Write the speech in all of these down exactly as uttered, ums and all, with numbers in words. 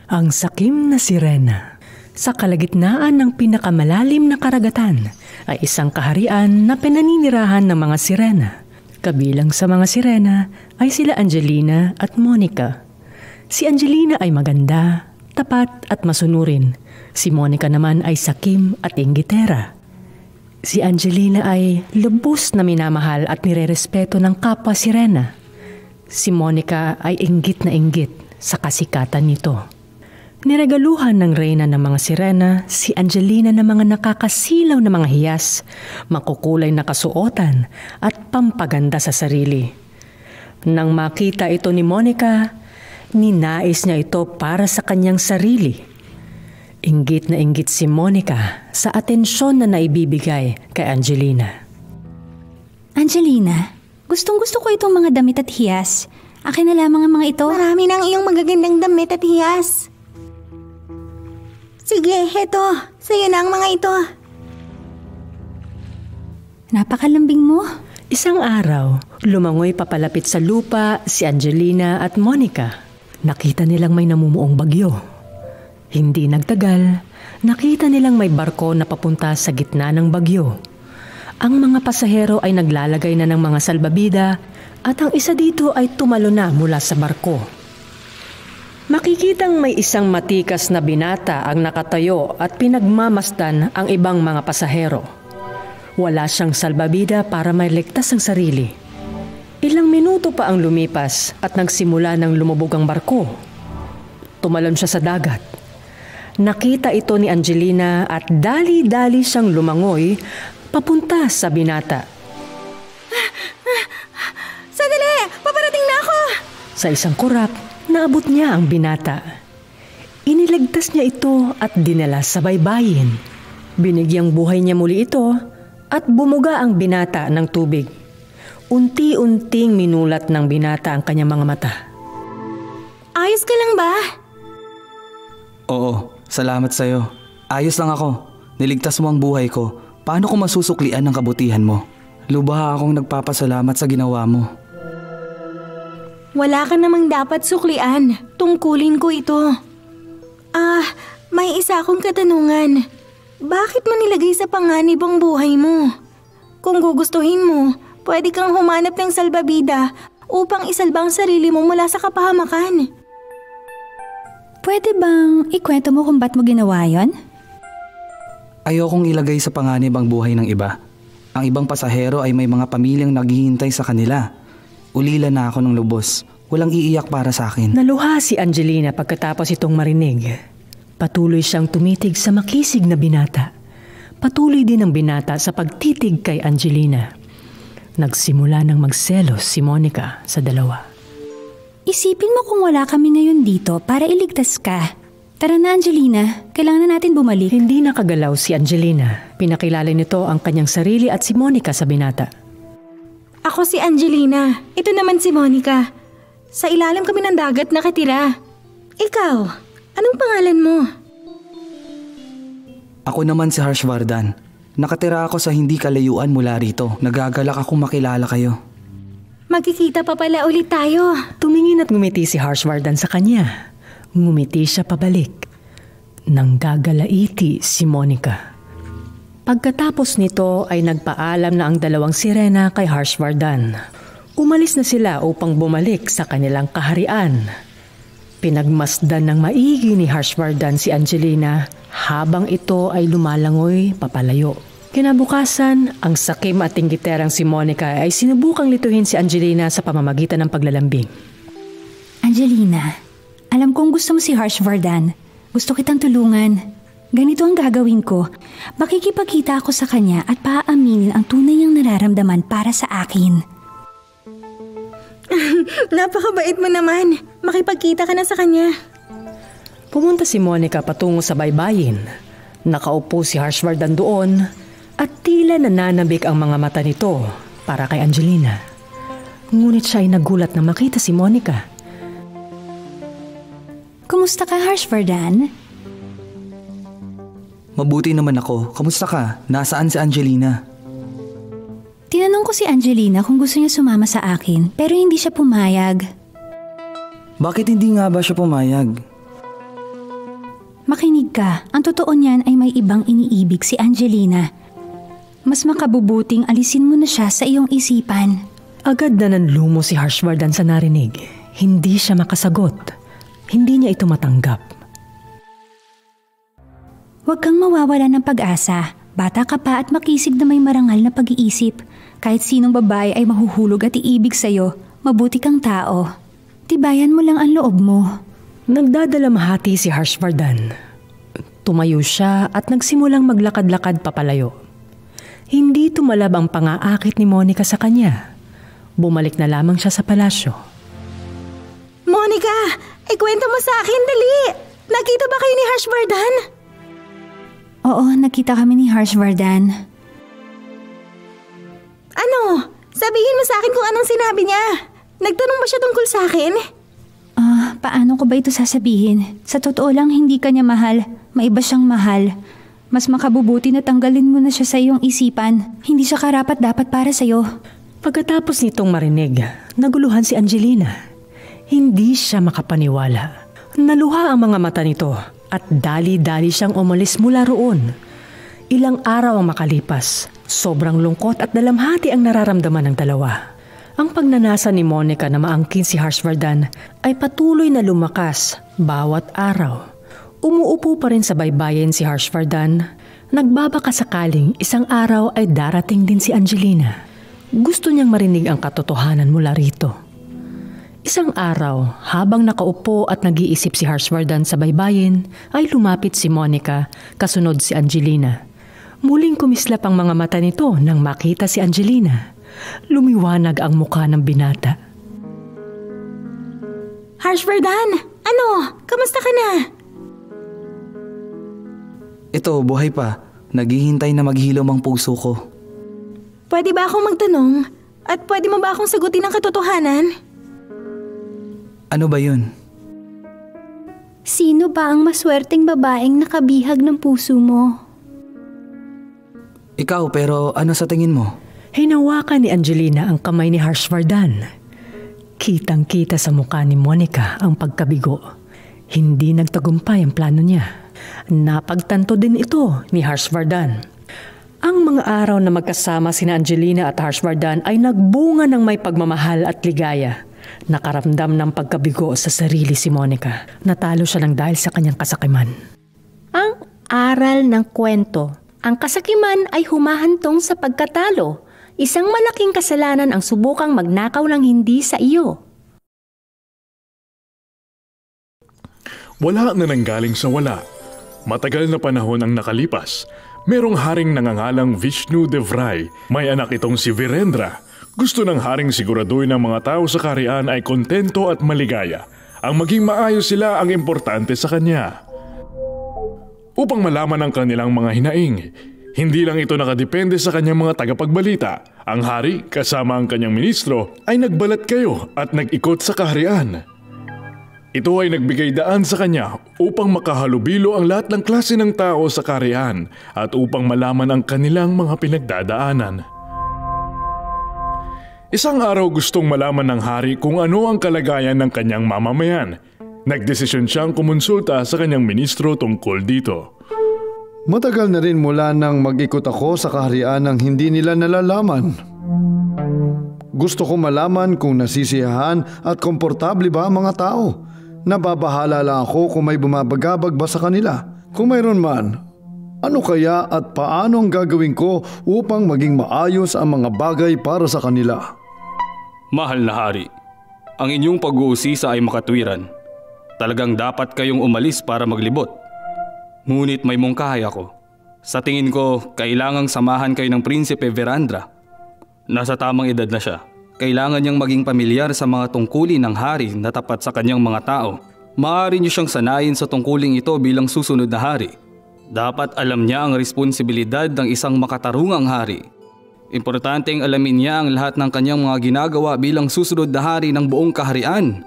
Ang sakim na sirena. Sa kalagitnaan ng pinakamalalim na karagatan ay isang kaharian na pinaninirahan ng mga sirena. Kabilang sa mga sirena ay sila Angelina at Monica. Si Angelina ay maganda, tapat at masunurin. Si Monica naman ay sakim at inggitera. Si Angelina ay lubos na minamahal at nirerespeto ng kapwa sirena. Si Monica ay inggit na inggit sa kasikatan nito. Niregaluhan ng reyna ng mga sirena si Angelina ng mga nakakasilaw na mga hiyas, makukulay na kasuotan at pampaganda sa sarili. Nang makita ito ni Monica, ninais niya ito para sa kanyang sarili. Inggit na inggit si Monica sa atensyon na naibibigay kay Angelina. Angelina, gustong gusto ko itong mga damit at hiyas. Akin na lamang ang mga ito. Marami ng iyong magagandang damit at hiyas. Sige, heto. Sa'yo na ang mga ito. Napakalambing mo. Isang araw, lumangoy papalapit sa lupa si Angelina at Monica. Nakita nilang may namumuong bagyo. Hindi nagtagal, nakita nilang may barko na papunta sa gitna ng bagyo. Ang mga pasahero ay naglalagay na ng mga salbabida at ang isa dito ay tumalo na mula sa barko. Makikitang may isang matikas na binata ang nakatayo at pinagmamasdan ang ibang mga pasahero. Wala siyang salbabida para mailigtas ang sarili. Ilang minuto pa ang lumipas at nagsimula ng lumubog ang barko. Tumalon siya sa dagat. Nakita ito ni Angelina at dali-dali siyang lumangoy papunta sa binata. Sandali! Paparating na ako! Sa isang kurap, naabot niya ang binata. Iniligtas niya ito at dinala sa baybayin. Binigyang buhay niya muli ito at bumuga ang binata ng tubig. Unti-unting minulat ng binata ang kanyang mga mata. Ayos ka lang ba? Oo, salamat sa'yo. Ayos lang ako. Niligtas mo ang buhay ko. Paano ko masusuklian ang kabutihan mo? Lubha akong nagpapasalamat sa ginawa mo. Wala ka namang dapat suklian. Tungkulin ko ito. Ah, may isa akong katanungan. Bakit mo nilagay sa panganib ang buhay mo? Kung gugustuhin mo, pwede kang humanap ng salbabida upang isalba ang sarili mo mula sa kapahamakan. Pwede bang ikwento mo kung ba't mo ginawa yon? Ayokong ilagay sa panganib ang buhay ng iba. Ang ibang pasahero ay may mga pamilyang naghihintay sa kanila. Ulila na ako ng lubos. Walang iiyak para sa akin. Naluha si Angelina pagkatapos itong marinig. Patuloy siyang tumitig sa makisig na binata. Patuloy din ang binata sa pagtitig kay Angelina. Nagsimula ng magselos si Monica sa dalawa. Isipin mo kung wala kami ngayon dito para iligtas ka. Tara na Angelina, kailangan na natin bumalik. Hindi nakagalaw si Angelina. Pinakilala nito ang kanyang sarili at si Monica sa binata. Ako si Angelina. Ito naman si Monica. Sa ilalim kami ng dagat nakatira. Ikaw, anong pangalan mo? Ako naman si Harshvardhan. Nakatira ako sa hindi kalayuan mula rito. Nagagalak akong makilala kayo. Magkikita pa pala ulit tayo. Tumingin at ngumiti si Harshvardhan sa kanya. Ngumiti siya pabalik. Nanggagalaiti si Monica. Pagkatapos nito ay nagpaalam na ang dalawang sirena kay Harshvardhan. Umalis na sila upang bumalik sa kanilang kaharian. Pinagmasdan ng maigi ni Harshvardhan si Angelina habang ito ay lumalangoy papalayo. Kinabukasan, ang sakim at inggiterang si Monica ay sinubukang lituhin si Angelina sa pamamagitan ng paglalambing. Angelina, alam kong gusto mo si Harshvardhan. Gusto kitang tulungan. Ganito ang gagawin ko. Makikipagkita ako sa kanya at paaaminin ang tunay niyang nararamdaman para sa akin. Napakabait mo naman. Makipagkita ka na sa kanya. Pumunta si Monica patungo sa baybayin. Nakaupo si Harshvardhan doon at tila nananabik ang mga mata nito para kay Angelina. Ngunit siya ay nagulat na makita si Monica. Kumusta ka, Harshvardhan? Mabuti naman ako. Kamusta ka? Nasaan si Angelina? Tinanong ko si Angelina kung gusto niya sumama sa akin pero hindi siya pumayag. Bakit hindi nga ba siya pumayag? Makinig ka, ang totoo niyan ay may ibang iniibig si Angelina. Mas makabubuting alisin mo na siya sa iyong isipan. Agad na nanlumo si Harshvardhan sa narinig. Hindi siya makasagot. Hindi niya ito matanggap. Huwag kang mawawala ng pag-asa. Bata ka pa at makisig na may marangal na pag-iisip. Kahit sinong babae ay mahuhulog at iibig sa'yo, mabuti kang tao. Tibayan mo lang ang loob mo. Nagdadalamhati si Harshvardhan. Tumayo siya at nagsimulang maglakad-lakad papalayo. Hindi tumalab ang pangaakit ni Monica sa kanya. Bumalik na lamang siya sa palasyo. Monica, ikwento mo sa akin, dali! Nakita ba kayo ni Harshvardhan? Oo, nakita kami ni Harshvardhan. Ano? Sabihin mo sa akin kung anong sinabi niya. Nagtanong ba siya tungkol sa akin? Ah, paano ko ba ito sasabihin? Sa totoo lang, hindi ka niya mahal. May iba siyang mahal. Mas makabubuti na tanggalin mo na siya sa iyong isipan. Hindi siya karapat-dapat para sa'yo. Pagkatapos nitong marinig, naguluhan si Angelina. Hindi siya makapaniwala. Naluha ang mga mata nito at dali-dali siyang umalis mula roon. Ilang araw ang makalipas. Sobrang lungkot at dalamhati ang nararamdaman ng dalawa. Ang pagnanasa ni Monica na maangkin si Harshvardhan ay patuloy na lumakas bawat araw. Umuupo pa rin sa baybayin si Harshvardhan. Nagbabaka sakaling isang araw ay darating din si Angelina. Gusto niyang marinig ang katotohanan mula rito. Isang araw, habang nakaupo at nag-iisip si Harshvardhan sa baybayin, ay lumapit si Monica, kasunod si Angelina. Muling kumislap ang mga mata nito nang makita si Angelina. Lumiwanag ang mukha ng binata. Harshvardhan, ano? Kamusta ka na? Ito, buhay pa. Naghihintay na maghilom ang puso ko. Pwede ba akong magtanong? At pwede mo ba akong sagutin ang katotohanan? Ano ba yun? Sino ba ang maswerteng babaeng nakabihag ng puso mo? Ikaw, pero ano sa tingin mo? Hinawakan ni Angelina ang kamay ni Harshvardhan. Kitang-kita sa mukha ni Monica ang pagkabigo. Hindi nagtagumpay ang plano niya. Napagtanto din ito ni Harshvardhan. Ang mga araw na magkasama sina Angelina at Harshvardhan ay nagbunga ng may pagmamahal at ligaya. Nakaramdam ng pagkabigo sa sarili si Monica. Natalo siya ng dahil sa kanyang kasakiman. Ang aral ng kwento. Ang kasakiman ay humahantong sa pagkatalo. Isang malaking kasalanan ang subukang magnakaw ng hindi sa iyo. Wala na nanggaling sa wala. Matagal na panahon ang nakalipas. Merong haring nangangalang Vishnu Devrai. May anak itong si Virendra. Gusto ng haring siguraduhin ng mga tao sa kaharian ay kontento at maligaya. Ang maging maayos sila ang importante sa kanya. Upang malaman ang kanilang mga hinaing, hindi lang ito nakadepende sa kanyang mga tagapagbalita. Ang hari kasama ang kanyang ministro ay nagbalat kayo at nag-ikot sa kaharian. Ito ay nagbigay daan sa kanya upang makahalubilo ang lahat ng klase ng tao sa kaharian at upang malaman ang kanilang mga pinagdadaanan. Isang araw gustong malaman ng hari kung ano ang kalagayan ng kanyang mamamayan. Nagdesisyon siyang kumonsulta sa kanyang ministro tungkol dito. Matagal na rin mula nang mag-ikot ako sa kaharian nang hindi nila nalalaman. Gusto ko malaman kung nasisiyahan at komportable ba ang mga tao. Nababahala lang ako kung may bumabagabag ba sa kanila. Kung mayroon man, ano kaya at paano ang gagawin ko upang maging maayos ang mga bagay para sa kanila? Mahal na hari, ang inyong pag-uusisa ay makatwiran. Talagang dapat kayong umalis para maglibot. Ngunit may mungkahay ako. Sa tingin ko, kailangang samahan kayo ng Prinsipe Virendra. Nasa tamang edad na siya. Kailangan niyang maging pamilyar sa mga tungkulin ng hari na tapat sa kanyang mga tao. Maaari niyo siyang sanayin sa tungkuling ito bilang susunod na hari. Dapat alam niya ang responsibilidad ng isang makatarungang hari. Importanteng alamin niya ang lahat ng kanyang mga ginagawa bilang susunod na hari ng buong kaharian.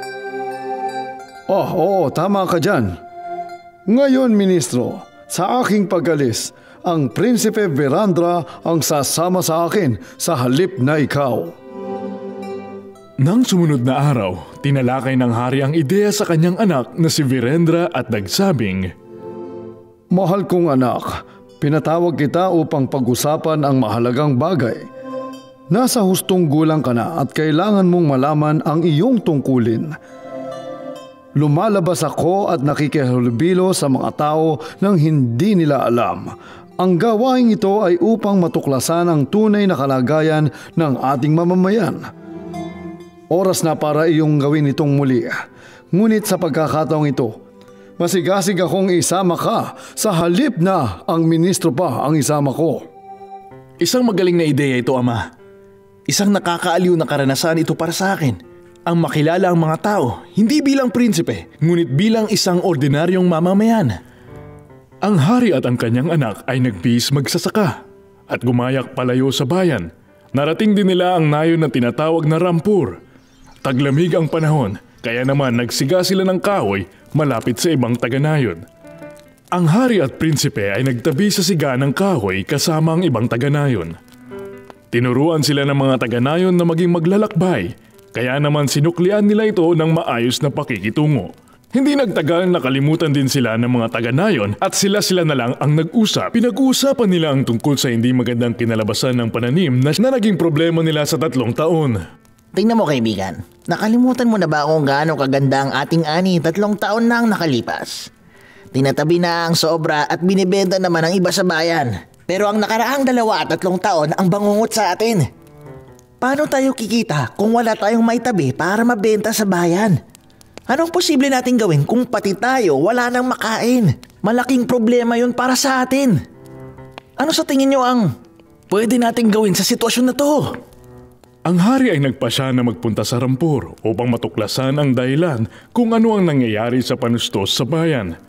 Oh, oo, tama ka dyan. Ngayon, Ministro, sa aking pag-alis, ang Prinsipe Virendra ang sasama sa akin sa halip na ikaw. Nang sumunod na araw, tinalakay ng hari ang ideya sa kanyang anak na si Virendra at nagsabing, Mahal kong anak, pinatawag kita upang pag-usapan ang mahalagang bagay. Nasa hustong gulang ka na at kailangan mong malaman ang iyong tungkulin. Lumalabas ako at nakikihalubilo sa mga tao nang hindi nila alam. Ang gawain ito ay upang matuklasan ang tunay na kalagayan ng ating mamamayan. Oras na para iyong gawin itong muli. Ngunit sa pagkakataong ito, masigasig akong isama ka sa halip na ang ministro pa ang isama ko. Isang magaling na ideya ito, Ama. Isang nakakaaliw na karanasan ito para sa akin. Ang makilala ang mga tao, hindi bilang prinsipe, ngunit bilang isang ordinaryong mamamayan. Ang hari at ang kanyang anak ay nagbihis magsasaka at gumayak palayo sa bayan. Narating din nila ang nayon na tinatawag na Rampur. Taglamig ang panahon, kaya naman nagsiga sila ng kahoy malapit sa ibang taga-nayon. Ang hari at prinsipe ay nagtabi sa siga ng kahoy kasama ang ibang taga-nayon. Tinuruan sila ng mga taga-nayon na maging maglalakbay, kaya naman sinuklian nila ito ng maayos na pakikitungo. Hindi nagtagal nakalimutan din sila ng mga taga-nayon at sila-sila na lang ang nag-usap. Pinag-uusapan nila ang tungkol sa hindi magandang kinalabasan ng pananim na, na naging problema nila sa tatlong taon. Tingnan mo kaibigan, nakalimutan mo na ba kung gaano kaganda ang ating ani tatlong taon na ang nakalipas? Tinatabi na ang sobra at binibenta naman ang iba sa bayan. Pero ang nakaraang dalawa at tatlong taon ang bangungot sa atin. Paano tayo kikita kung wala tayong maitabi para mabenta sa bayan? Anong posible natin gawin kung pati tayo wala nang makain? Malaking problema yun para sa atin. Ano sa tingin nyo ang pwede nating gawin sa sitwasyon na to? Ang hari ay nagpasya na magpunta sa Rampur upang matuklasan ang dahilan kung ano ang nangyayari sa panustos sa bayan.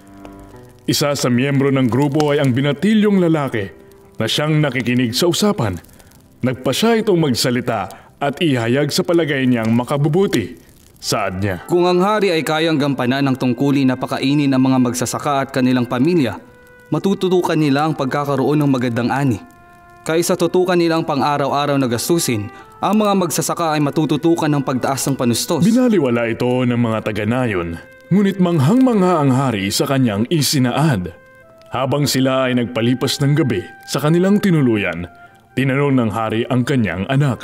Isa sa miyembro ng grupo ay ang binatilyong lalaki na siyang nakikinig sa usapan. Nagpasya itong magsalita at ihayag sa palagay niyang makabubuti. Saad niya, kung ang hari ay kayang gampanan ng tungkulin na pakainin ang mga magsasaka at kanilang pamilya, matututukan nila ang pagkakaroon ng magandang ani. Kaysa tutukan nilang pang-araw-araw na gastusin, ang mga magsasaka ay matututukan ng pagtaas ng panustos. Binaliwala ito ng mga taga-nayon, ngunit manghang-mangha ang hari sa kanyang isinaad. Habang sila ay nagpalipas ng gabi sa kanilang tinuluyan, tinanong ng hari ang kanyang anak.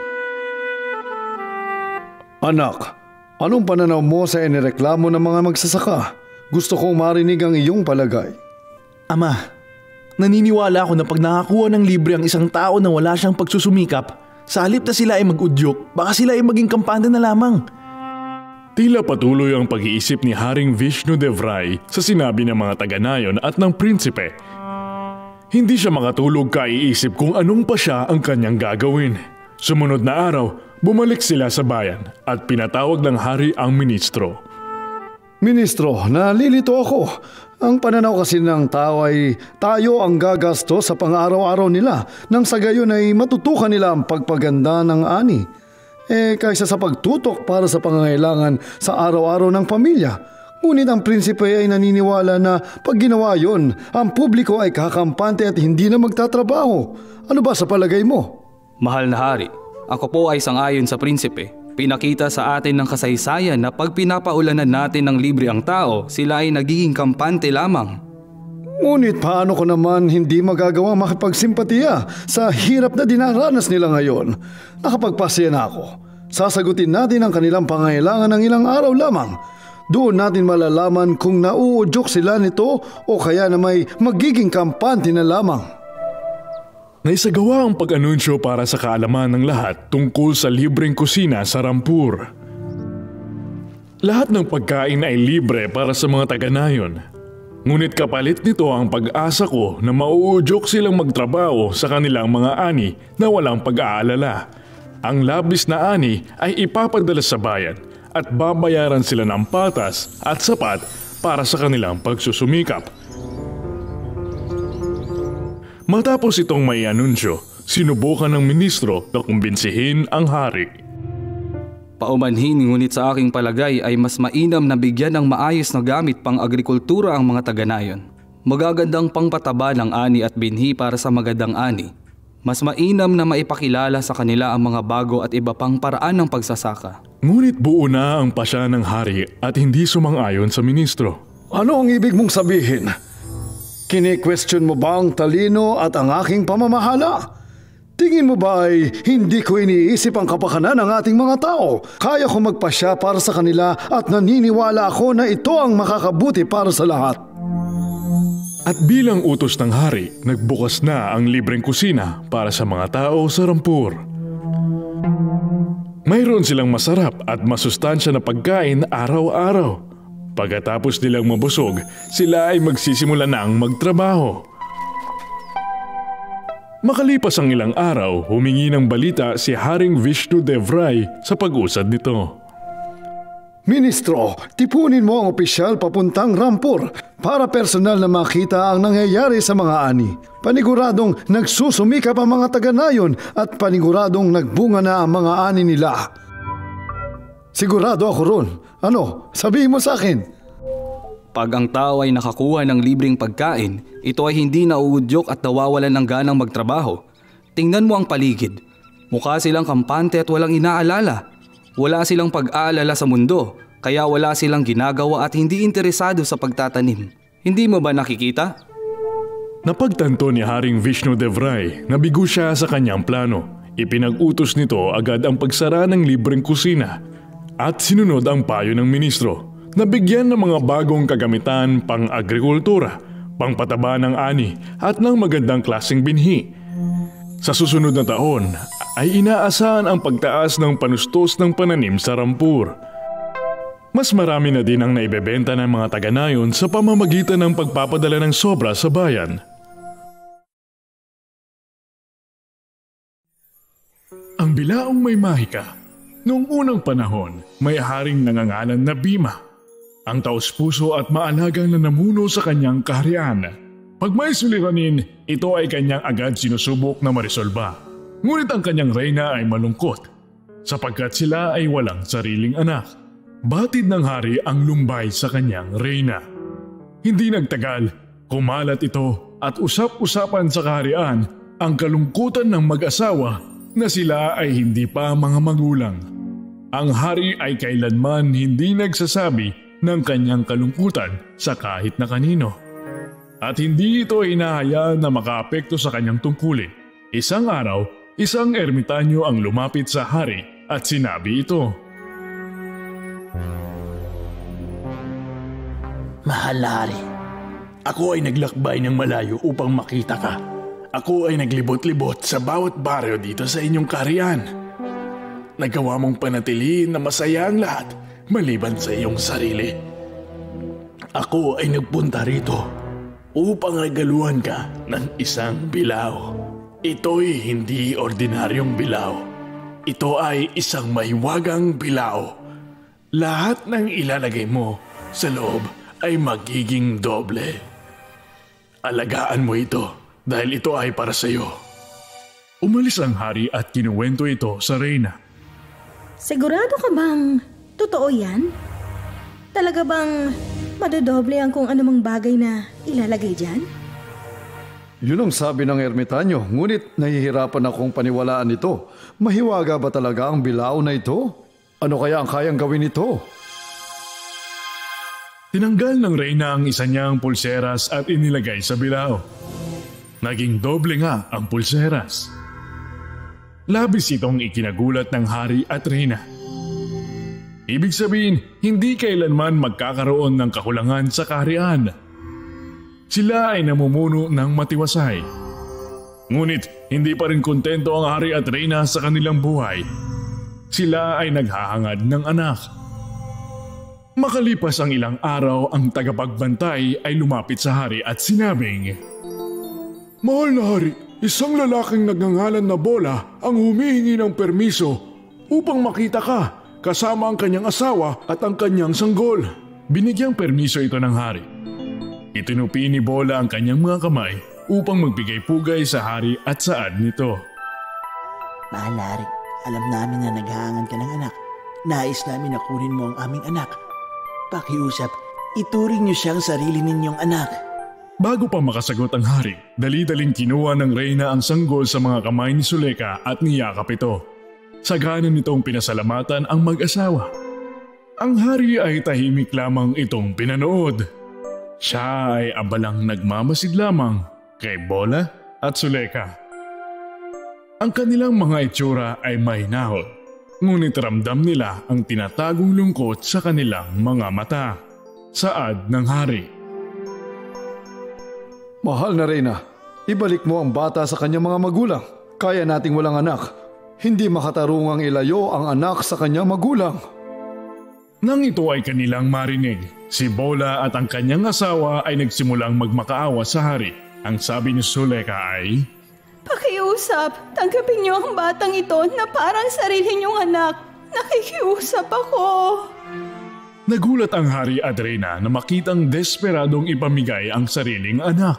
Anak, anong pananaw mo sa inireklamo ng mga magsasaka? Gusto kong marinig ang iyong palagay. Ama, naniniwala ako na pag nakakuha ng libre ang isang tao na wala siyang pagsusumikap, sa halip na sila ay mag-udyok, baka sila ay maging kampante na lamang. Tila patuloy ang pag-iisip ni Haring Vishnudevray sa sinabi ng mga taga-nayon at ng prinsipe. Hindi siya makatulog kaiisip kung anong pa siya ang kanyang gagawin. Sumunod na araw, bumalik sila sa bayan at pinatawag ng hari ang ministro. Ministro, nalilito ako. Ang pananaw kasi ng tao ay tayo ang gagasto sa pang-araw-araw nila nang sa gayon ay matutukan nila ang pagpaganda ng ani. Eh kaysa sa pagtutok para sa pangangailangan sa araw-araw ng pamilya. Ngunit ang prinsipe ay naniniwala na pag ginawa yon, ang publiko ay kakampante at hindi na magtatrabaho. Ano ba sa palagay mo? Mahal na hari, ako po ay sangayon sa prinsipe. Pinakita sa atin ng kasaysayan na pag pinapaulanan natin ng libre ang tao, sila ay nagiging kampante lamang. Ngunit paano ko naman hindi magagawa makipagsimpatiya sa hirap na dinaranas nila ngayon? Nakapagpasya na ako. Sasagutin natin ang kanilang pangailangan ng ilang araw lamang. Doon natin malalaman kung nauudyok sila nito o kaya na may magiging kampante na lamang. Naisagawa ang pag-anunsyo para sa kaalaman ng lahat tungkol sa libreng kusina sa Rampur. Lahat ng pagkain ay libre para sa mga taga-nayon. Ngunit kapalit nito ang pag-asa ko na mauudyok silang magtrabaho sa kanilang mga ani na walang pag-aalala. Ang labis na ani ay ipapadala sa bayan at babayaran sila ng patas at sapat para sa kanilang pagsusumikap. Matapos itong may anunsyo, sinubukan ng ministro na kumbinsihin ang hari. Paumanhin ngunit sa aking palagay ay mas mainam na bigyan ng maayos na gamit pang agrikultura ang mga taga-nayon. Magagandang pangpataba ng ani at binhi para sa magandang ani. Mas mainam na maipakilala sa kanila ang mga bago at iba pang paraan ng pagsasaka. Ngunit buo na ang pasya ng hari at hindi sumang-ayon sa ministro. Ano ang ibig mong sabihin? Kini-question mo ba ang talino at ang aking pamamahala? Tingin mo ba ay hindi ko iniisip ang kapakanan ng ating mga tao? Kaya ko magpasya para sa kanila at naniniwala ako na ito ang makakabuti para sa lahat. At bilang utos ng hari, nagbukas na ang libreng kusina para sa mga tao sa Rampur. Mayroon silang masarap at masustansya na pagkain araw-araw. Pagkatapos nilang mabusog, sila ay magsisimula nang magtrabaho. Makalipas ang ilang araw, humingi ng balita si Haring Vishnudev Rai sa pag-usad nito. Ministro, tipunin mo ang opisyal papuntang Rampur para personal na makita ang nangyayari sa mga ani. Paniguradong nagsusumikap ang mga taga-nayon at paniguradong nagbunga na ang mga ani nila. Sigurado ako ron. Ano? Sabihin mo sa akin. Pag ang tao ay nakakuha ng libreng pagkain, ito ay hindi nauudyok at nawawalan ng ganang magtrabaho. Tingnan mo ang paligid. Mukha silang kampante at walang inaalala. Wala silang pag-aalala sa mundo, kaya wala silang ginagawa at hindi interesado sa pagtatanim. Hindi mo ba nakikita? Napagtanto ni Haring Vishnudev Rai na bigo siya sa kanyang plano. Ipinag-utos nito agad ang pagsara ng libreng kusina at sinunod ang payo ng ministro. Nabigyan ng mga bagong kagamitan pang-agrikultura, pangpataba ng ani at ng magandang klaseng binhi. Sa susunod na taon ay inaasahan ang pagtaas ng panustos ng pananim sa Rampur. Mas marami na din ang naibebenta ng mga taga-nayon sa pamamagitan ng pagpapadala ng sobra sa bayan. Ang bilaong may mahika. Noong unang panahon, may haring nangangalan na Bhima. Ang taos-puso at maalagang na namuno sa kanyang kaharian. Pag may suliranin, ito ay kanyang agad sinusubok na marisolba. Ngunit ang kanyang reyna ay malungkot, sapagkat sila ay walang sariling anak. Batid ng hari ang lumbay sa kanyang reyna. Hindi nagtagal, kumalat ito at usap-usapan sa kaharian ang kalungkutan ng mag-asawa na sila ay hindi pa mga magulang. Ang hari ay kailanman hindi nagsasabi ng kanyang kalungkutan sa kahit na kanino. At hindi ito hinahayaan na makaapekto sa kanyang tungkulin. Isang araw, isang ermitanyo ang lumapit sa hari at sinabi ito. Mahal na hari, ako ay naglakbay ng malayo upang makita ka. Ako ay naglibot-libot sa bawat baryo dito sa inyong kaharian. Nagawa mong panatiliin na masaya ang lahat maliban sa iyong sarili. Ako ay nagpunta rito upang regaluhan ka ng isang bilao. Ito'y hindi ordinaryong bilao. Ito ay isang mahiwagang bilao. Lahat ng ilalagay mo sa loob ay magiging doble. Alagaan mo ito dahil ito ay para sa iyo. Umalis ang hari at kinuwento ito sa reyna. Sigurado ka bang totoo yan? Talaga bang madodoble ang kung anumang bagay na ilalagay dyan? Yun ang sabi ng ermitanyo, ngunit nahihirapan akong paniwalaan ito. Mahiwaga ba talaga ang bilao na ito? Ano kaya ang kayang gawin ito? Tinanggal ng reyna ang isa niyang pulseras at inilagay sa bilao. Naging doble nga ang pulseras. Labis itong ikinagulat ng hari at reyna. Ibig sabihin, hindi kailanman magkakaroon ng kakulangan sa kaharian. Sila ay namumuno ng matiwasay. Ngunit hindi pa rin kontento ang hari at reyna sa kanilang buhay. Sila ay naghahangad ng anak. Makalipas ang ilang araw, ang tagapagbantay ay lumapit sa hari at sinabing, Mahal na hari, isang lalaking nagngangalan na Bola ang humihingi ng permiso upang makita ka kasama ang kanyang asawa at ang kanyang sanggol. Binigyang permiso ito ng hari. Itinupi ni Bola ang kanyang mga kamay upang magbigay pugay sa hari at saad nito. Mahal na hari, alam namin na naghahangan ka ng anak. Nais namin na kunin mo ang aming anak. Pakiusap, ituring niyo siyang sarili ninyong anak. Bago pa makasagot ang hari, dali-daling kinuha ng reyna ang sanggol sa mga kamay ni Suleka at niyakap ito. Sagana nitong pinasalamatan ang mag-asawa. Ang hari ay tahimik lamang itong pinanood. Siya ay abalang nagmamasid lamang kay Bola at Suleka. Ang kanilang mga itsura ay mahinahon, ngunit ramdam nila ang tinatagong lungkot sa kanilang mga mata. Saad ng hari. Mahal na Reyna, ibalik mo ang bata sa kanyang mga magulang. Kaya nating walang anak. Hindi makatarungang ilayo ang anak sa kanyang magulang. Nang ito ay kanilang marinig, si Bola at ang kanyang asawa ay nagsimulang magmakaawa sa hari. Ang sabi ni Suleka ay, Pakiusap, tanggapin niyo ang batang ito na parang sarili niyong anak. Nakikiusap ako. Nagulat ang hari at Reyna na makitang desperadong ipamigay ang sariling anak.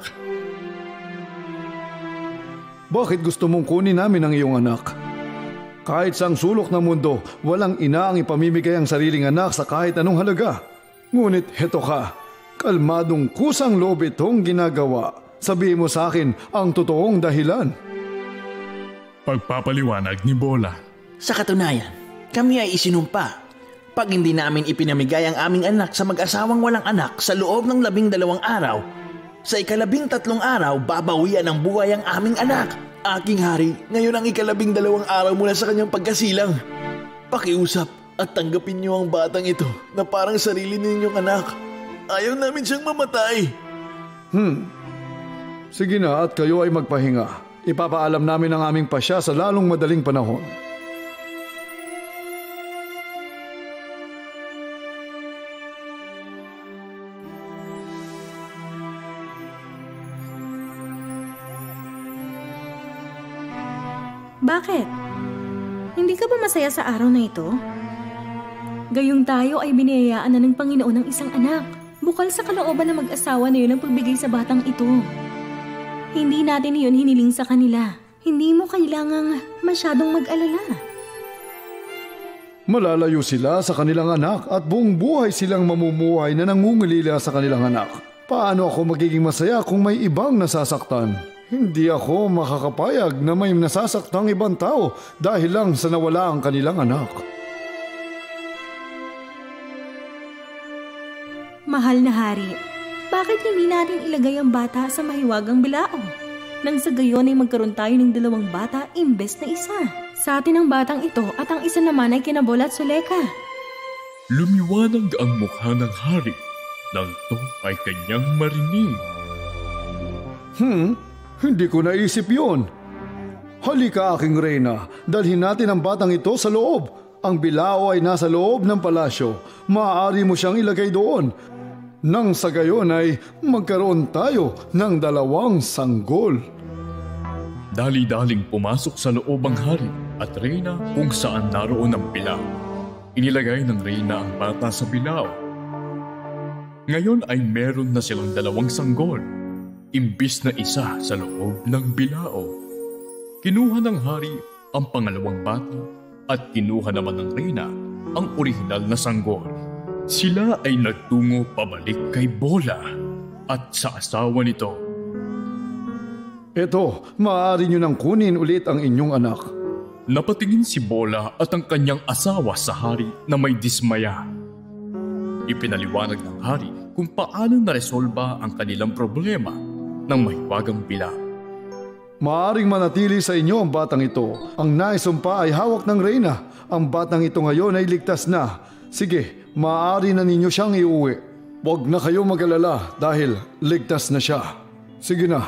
Bakit gusto mong kunin namin ang iyong anak? Kahit sa sulok ng mundo, walang ina ang ipamimigay ang sariling anak sa kahit anong halaga. Ngunit heto ka, kalmadong kusang loob itong ginagawa. Sabihin mo sa akin ang totoong dahilan. Pagpapaliwanag ni Bola. Sa katunayan, kami ay isinumpa. Pag hindi namin ipinamigay ang aming anak sa mag-asawang walang anak sa loob ng labing dalawang araw, sa ikalabing tatlong araw, babawian ng buhay ang aming anak. Aking hari, ngayon ang ikalabing dalawang araw mula sa kanyang pagkasilang. Pakiusap at tanggapin niyo ang batang ito na parang sarili ninyong anak. Ayaw namin siyang mamatay. Hmm. Sige na at kayo ay magpahinga. Ipapaalam namin ang aming pasya sa lalong madaling panahon. Bakit? Hindi ka ba masaya sa araw na ito? Gayong tayo ay biniyayaan na ng Panginoon ng isang anak. Bukal sa kalooban ng mag-asawa na yun ang pagbigay sa batang ito. Hindi natin yun hiniling sa kanila. Hindi mo kailangang masyadong mag-alala. Malalayo sila sa kanilang anak at buong buhay silang mamumuhay na nangungulila sa kanilang anak. Paano ako magiging masaya kung may ibang nasasaktan? Hindi ako makakapayag na may nasasaktang ibang tao dahil lang sa nawala ang kanilang anak. Mahal na hari, bakit hindi natin ilagay ang bata sa mahiwagang bilao? Nang sa gayon ay magkaroon tayo ng dalawang bata imbes na isa. Sa atin ang batang ito at ang isa naman ay kina Bola at Suleka. Lumiwanag ang mukha ng hari nang ito ay kanyang marinig. Hmm? Hindi ko naisip yun. Halika aking Reyna, dalhin natin ang batang ito sa loob. Ang bilao ay nasa loob ng palasyo. Maaari mo siyang ilagay doon. Nang sa gayon ay magkaroon tayo ng dalawang sanggol. Dali-daling pumasok sa loob ang hari at Reyna kung saan naroon ang bilao. Inilagay ng Reyna ang bata sa bilao. Ngayon ay meron na silang dalawang sanggol. Imbis na isa sa loob ng bilao. Kinuha ng hari ang pangalawang bata at kinuha naman ng Reyna ang orihinal na sanggol. Sila ay nagtungo pabalik kay Bola at sa asawa nito. Eto, maaari nyo nang kunin ulit ang inyong anak. Napatingin si Bola at ang kanyang asawa sa hari na may dismaya. Ipinaliwanag ng hari kung paano naresolba ang kanilang problema ng mahiwagang bilao. Maaring manatili sa inyo ang batang ito. Ang naisumpa ay hawak ng Reyna. Ang batang ito ngayon ay ligtas na. Sige, maaari na ninyo siyang iuwi. Huwag na kayo mag-alala dahil ligtas na siya. Sige na.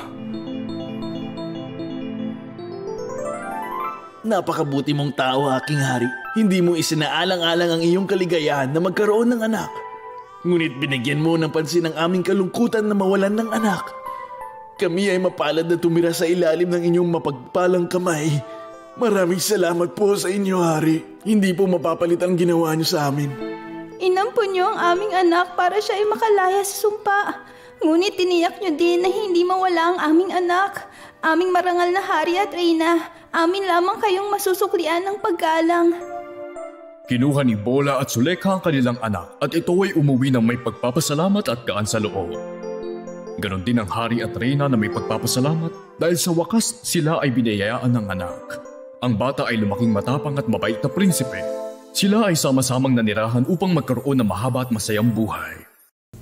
Napakabuti mong tao, aking hari. Hindi mo isinaalang-alang ang iyong kaligayahan na magkaroon ng anak. Ngunit binigyan mo ng pansin ang aming kalungkutan na mawalan ng anak. Kami ay mapalad na tumira sa ilalim ng inyong mapagpalang kamay. Maraming salamat po sa inyo, hari. Hindi po mapapalit ang ginawa niyo sa amin. Inampun niyo ang aming anak para siya ay makalaya sa sumpa. Ngunit tiniyak niyo din na hindi mawala ang aming anak. Aming marangal na hari at Reyna, amin lamang kayong masusuklian ng paggalang. Kinuha ni Bola at Suleka ang kanilang anak at ito ay umuwi ng may pagpapasalamat at gaan sa loob. Ganon din ang hari at Reyna na may pagpapasalamat dahil sa wakas sila ay biniyayaan ng anak. Ang bata ay lumaking matapang at mabait na prinsipe. Sila ay sama-samang nanirahan upang magkaroon ng mahaba at masayang buhay.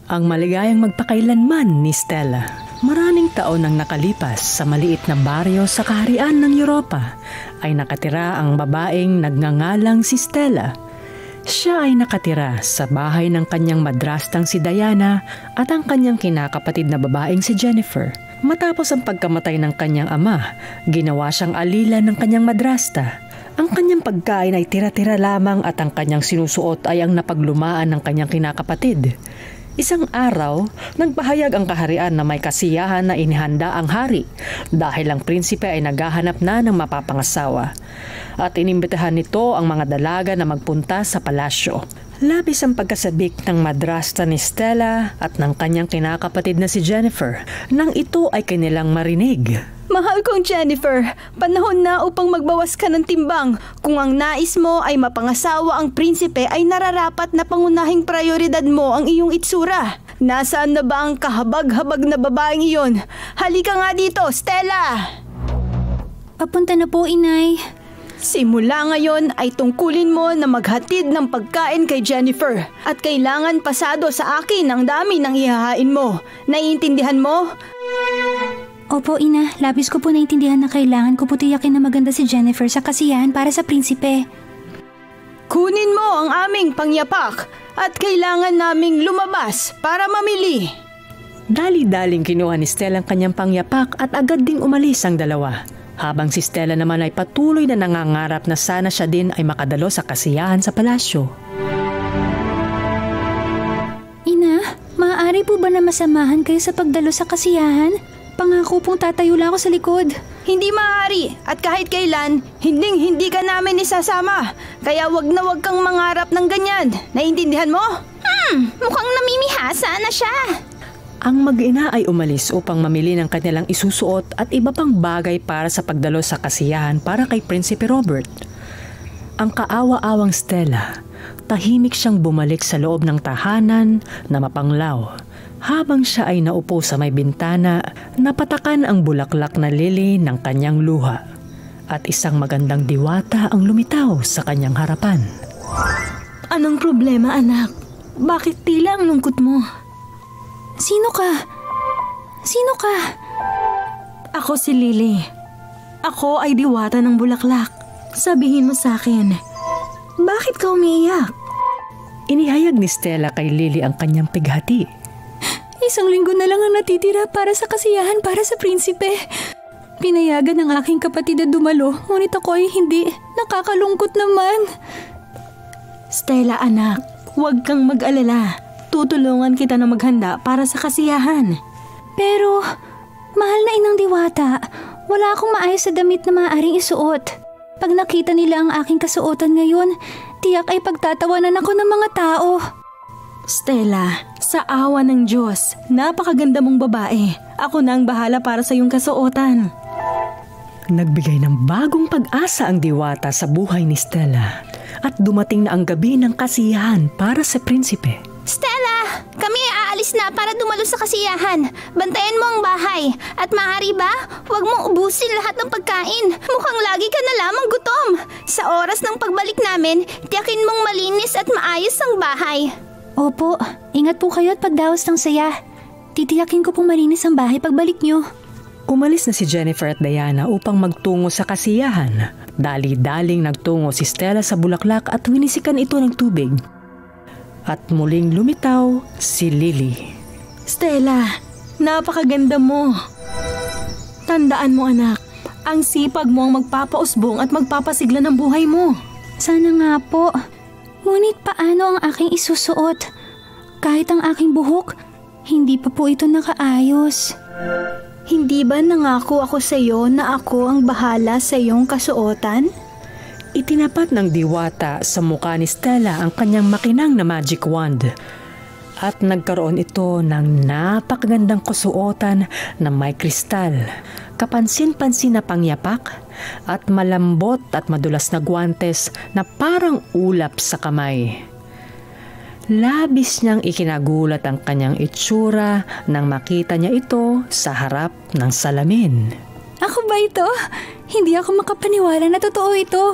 ang maligayang magpakailanman ni Stella. Maraming taon nang nakalipas sa maliit na baryo sa kaharian ng Europa ay nakatira ang babaeng nagngangalang si Stella. Siya ay nakatira sa bahay ng kanyang madrastang si Diana at ang kanyang kinakapatid na babaeng si Jennifer. Matapos ang pagkamatay ng kanyang ama, ginawa siyang alila ng kanyang madrasta. Ang kanyang pagkain ay tira-tira lamang at ang kanyang sinusuot ay ang napaglumaan ng kanyang kinakapatid. Isang araw, nagpahayag ang kaharian na may kasiyahan na inihanda ang hari dahil ang prinsipe ay naghahanap na ng mapapangasawa. At inimbitahan nito ang mga dalaga na magpunta sa palasyo. Labis ang pagkasabik ng madrasta ni Stella at ng kanyang kinakapatid na si Jennifer nang ito ay kanilang marinig. Mahal kong Jennifer, panahon na upang magbawas ka ng timbang. Kung ang nais mo ay mapangasawa ang prinsipe ay nararapat na pangunahing prioridad mo ang iyong itsura. Nasaan na ba ang kahabag-habag na babaeng iyon? Halika nga dito, Stella! Papunta na po, Inay. Simula ngayon ay tungkulin mo na maghatid ng pagkain kay Jennifer at kailangan pasado sa akin ang dami ng ihahain mo. Naiintindihan mo? Opo, Ina. Labis ko po naintindihan na kailangan ko po tiyakin na maganda si Jennifer sa kasiyahan para sa prinsipe. Kunin mo ang aming pangyapak at kailangan naming lumabas para mamili. Dali-daling kinuha ni Stella ang kanyang pangyapak at agad ding umalis ang dalawa. Habang si Stella naman ay patuloy na nangangarap na sana siya din ay makadalo sa kasiyahan sa palasyo. Ina, maaari po ba na masamahan kayo sa pagdalo sa kasiyahan? Pangako pong tatayo lang ako sa likod. Hindi maaari at kahit kailan, hinding hindi ka namin isasama. Kaya wag na wag kang mangarap ng ganyan. Naiintindihan mo? Hmm, mukhang namimihasa na siya. Ang mag-ina ay umalis upang mamili ng kanilang isusuot at iba pang bagay para sa pagdalo sa kasiyahan para kay Prinsipe Robert. Ang kaawa-awang Stella, tahimik siyang bumalik sa loob ng tahanan na mapanglaw. Habang siya ay naupo sa may bintana, napatakan ang bulaklak na lili ng kanyang luha at isang magandang diwata ang lumitaw sa kanyang harapan. Anong problema, anak? Bakit tila ang lungkot mo? Sino ka? Sino ka? Ako si Lily. Ako ay diwata ng bulaklak. Sabihin mo sa akin, bakit ka umiiyak? Inihayag ni Stella kay Lily ang kanyang pighati. Isang linggo na lang ang natitira para sa kasiyahan para sa prinsipe. Pinayagan ng aking kapatid na dumalo, ngunit ako ay hindi. Nakakalungkot naman. Stella, anak, huwag kang mag-alala. Tutulungan kita na maghanda para sa kasiyahan. Pero, mahal na inang diwata, wala akong maayos sa damit na maaaring isuot. Pag nakita nila ang aking kasuotan ngayon, tiyak ay pagtatawanan ako ng mga tao. Stella, sa awa ng Diyos, napakaganda mong babae. Ako na ang bahala para sa iyong kasuotan. Nagbigay ng bagong pag-asa ang diwata sa buhay ni Stella at dumating na ang gabi ng kasiyahan para sa prinsipe. Stella, kami ay aalis na para dumalo sa kasiyahan. Bantayan mo ang bahay. At maaari ba, huwag mong ubusin lahat ng pagkain. Mukhang lagi ka na lamang gutom. Sa oras ng pagbalik namin, tiyakin mong malinis at maayos ang bahay. Opo, ingat po kayo at pagdaos ng saya. Titiyakin ko pong malinis ang bahay pagbalik nyo. Umalis na si Jennifer at Diana upang magtungo sa kasiyahan. Dali-daling nagtungo si Stella sa bulaklak at winisikan ito ng tubig. At muling lumitaw si Lily. Stella, napakaganda mo. Tandaan mo, anak, ang sipag mo ang magpapausbong at magpapasigla ng buhay mo. Sana nga po. Ngunit paano ang aking isusuot? Kahit ang aking buhok, hindi pa po ito nakaayos. Hindi ba nangako ako sa iyo na ako ang bahala sa iyong kasuotan? Itinapat ng diwata sa mukha ni Stella ang kanyang makinang na magic wand. At nagkaroon ito ng napakagandang kasuotan na may kristal, kapansin-pansin na pangyapak, at malambot at madulas na guwantes na parang ulap sa kamay. Labis niyang ikinagulat ang kanyang itsura nang makita niya ito sa harap ng salamin. Ako ba ito? Hindi ako makapaniwala na totoo ito.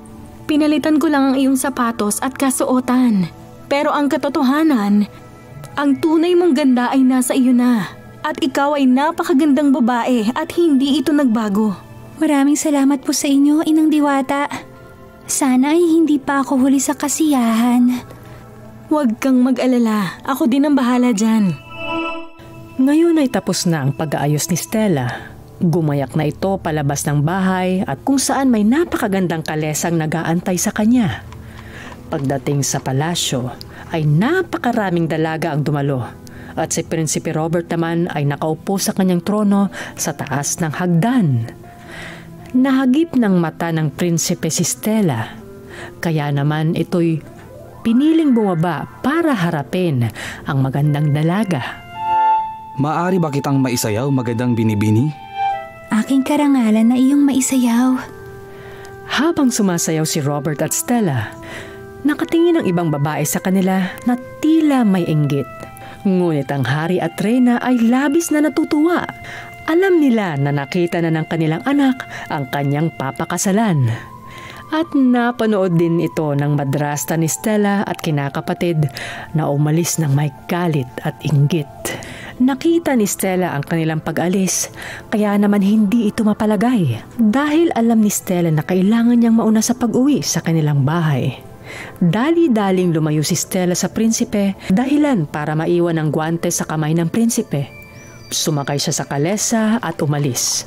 Pinalitan ko lang ang iyong sapatos at kasuotan. Pero ang katotohanan, Ang tunay mong ganda ay nasa iyo na. At ikaw ay napakagandang babae at hindi ito nagbago. Maraming salamat po sa inyo, Inang Diwata. Sana ay hindi pa ako huli sa kasiyahan. Huwag kang mag-alala. Ako din ang bahala dyan. Ngayon ay tapos na ang pag-aayos ni Stella. Gumayak na ito palabas ng bahay at kung saan may napakagandang kalesang nag-aantay sa kanya. Pagdating sa palasyo ay napakaraming dalaga ang dumalo at si Prinsipe Robert naman ay nakaupo sa kanyang trono sa taas ng hagdan. Nahagip ng mata ng prinsipe si Stella, kaya naman ito'y piniling bumaba para harapin ang magandang dalaga. Maaari ba kitang maisayaw, magandang binibini? Aking karangalan na iyong maisayaw. Habang sumasayaw si Robert at Stella, nakatingin ang ibang babae sa kanila na tila may inggit. Ngunit ang hari at reyna ay labis na natutuwa. Alam nila na nakita na ng kanilang anak ang kanyang papakasalan. At napanood din ito ng madrasta ni Stella at kinakapatid na umalis ng may galit at inggit. Nakita ni Stella ang kanilang pag-alis, kaya naman hindi ito mapalagay dahil alam ni Stella na kailangan niyang mauna sa pag-uwi sa kanilang bahay. Dali-daling lumayo si Stella sa prinsipe dahilan para maiwan ang guwante sa kamay ng prinsipe. Sumakay siya sa kalesa at umalis.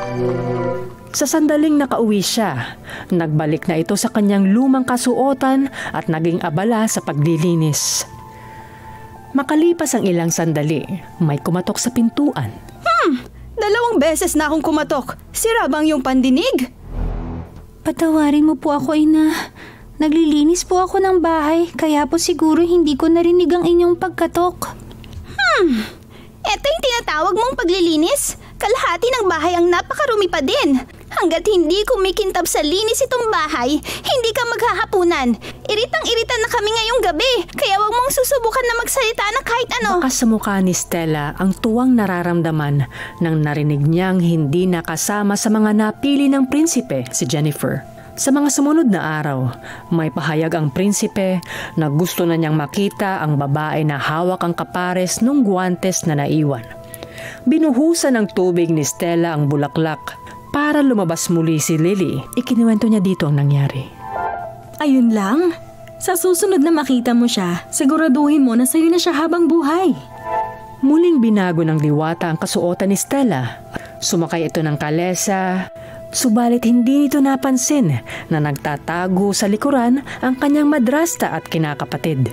Sa sandaling nakauwi siya, nagbalik na ito sa kanyang lumang kasuotan at naging abala sa paglilinis. Makalipas ang ilang sandali, may kumatok sa pintuan. Hmm, dalawang beses na akong kumatok. Sira bang yung pandinig? Patawarin mo po ako, Ina. Naglilinis po ako ng bahay, kaya po siguro hindi ko narinig ang inyong pagkatok. Hmm... Eto yung tinatawag mong paglilinis? Kalahati ng bahay ang napakarumi pa din. Hanggat hindi kumikintab sa linis itong bahay, hindi ka maghahapunan. Iritang-iritan na kami ngayong gabi, kaya wag mong susubukan na magsalita na kahit ano. Bakas sa mukha ni Stella ang tuwang nararamdaman nang narinig niyang hindi nakasama sa mga napili ng prinsipe si Jennifer. Sa mga sumunod na araw, may pahayag ang prinsipe na gusto na niyang makita ang babae na hawak ang kapares nung guwantes na naiwan. Binuhusan ng tubig ni Stella ang bulaklak para lumabas muli si Lily. Ikiniwento niya dito ang nangyari. Ayun lang? Sa susunod na makita mo siya, siguraduhin mo na sa'yo na siya habang buhay. Muling binago ng Diwata ang kasuotan ni Stella. Sumakay ito ng kalesa. Subalit hindi nito napansin na nagtatago sa likuran ang kanyang madrasta at kinakapatid.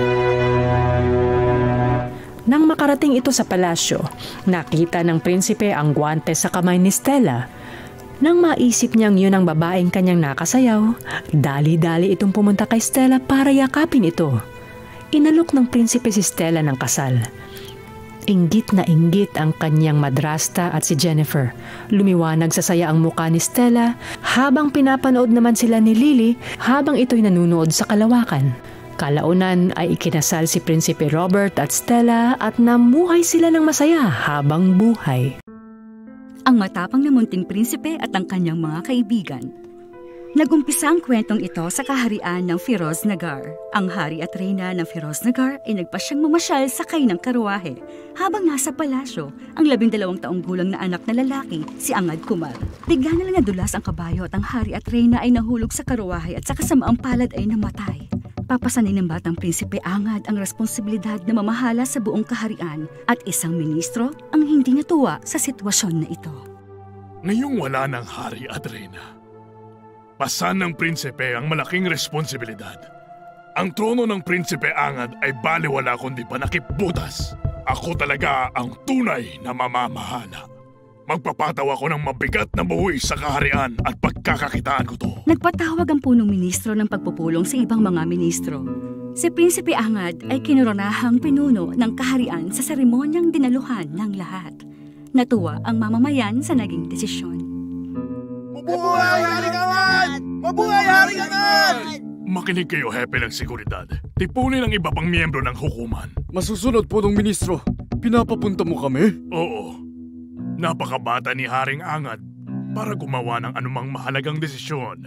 Nang makarating ito sa palasyo, nakita ng prinsipe ang guwante sa kamay ni Stella. Nang maisip niyang yun ang babaeng kanyang nakasayaw, dali-dali itong pumunta kay Stella para yakapin ito. Inalok ng prinsipe si Stella ng kasal. Inggit na inggit ang kanyang madrasta at si Jennifer. Lumiwanag sa saya ang mukha ni Stella habang pinapanood naman sila ni Lily habang ito'y nanunood sa kalawakan. Kalaunan ay ikinasal si Prinsipe Robert at Stella at namuhay sila ng masaya habang buhay. Ang matapang na munting prinsipe at ang kanyang mga kaibigan. Nagumpisa ang kwentong ito sa kaharian ng Firoznagar. Ang hari at reyna ng Firoznagar ay nagpasyang mamasyal sakay ng karuwahe. Habang nasa palasyo, ang labindalawang taong gulang na anak na lalaki, si Angad Kumar. Bigla na lang nadulas ang kabayo at ang hari at reyna ay nahulog sa karuwahe at sa kasamaang palad ay namatay. Papasanin ng batang prinsipe Angad ang responsibilidad na mamahala sa buong kaharian at isang ministro ang hindi natuwa sa sitwasyon na ito. Ngayong wala ng hari at reyna, pasan ng prinsipe ang malaking responsibilidad. Ang trono ng Prinsipe Angad ay baliwala kundi panakip-butas. Ako talaga ang tunay na mamamahala. Magpapataw ako ng mabigat na buwis sa kaharian at pagkakakitaan ko to. Nagpatawag ang punong ministro ng pagpupulong sa ibang mga ministro. Si Prinsipe Angad ay kinuronahang pinuno ng kaharian sa seremonyang dinaluhan ng lahat. Natuwa ang mamamayan sa naging desisyon. Mabuhay Haring Angad! Mabuhay Haring Angad! Makinig kayo, hepe ng seguridad. Tipunin ang iba pang miyembro ng hukuman. Masusunod po ng ministro. Pinapapunta mo kami? Oo. Napakabata ni Haring Angad para gumawa ng anumang mahalagang desisyon.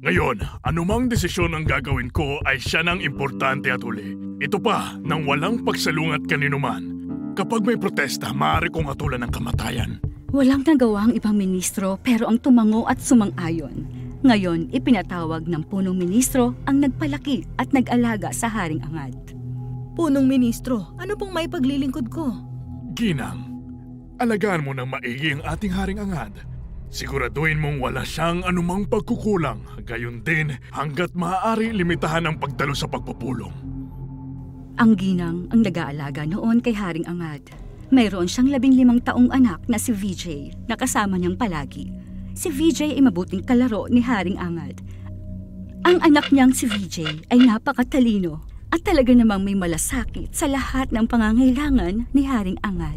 Ngayon, anumang desisyon ang gagawin ko ay siya ng importante at huli. Ito pa, nang walang pagsalungat kanino man. Kapag may protesta, maaari kong hatulan ng kamatayan. Walang nagawa ang ibang ministro pero ang tumango at sumang-ayon. Ngayon, ipinatawag ng punong ministro ang nagpalaki at nag-alaga sa Haring Angad. Punong ministro, ano pong may paglilingkod ko? Ginang, alagaan mo ng maigi ang ating Haring Angad. Siguraduhin mong wala siyang anumang pagkukulang. Gayon din, hanggat maaari limitahan ang pagdalo sa pagpupulong. Ang ginang ang nag-aalaga noon kay Haring Angad. Mayroon siyang labing limang taong anak na si V J na kasama niyang palagi. Si V J ay mabuting kalaro ni Haring Angad. Ang anak niyang si V J ay napakatalino at talaga namang may malasakit sa lahat ng pangangailangan ni Haring Angad.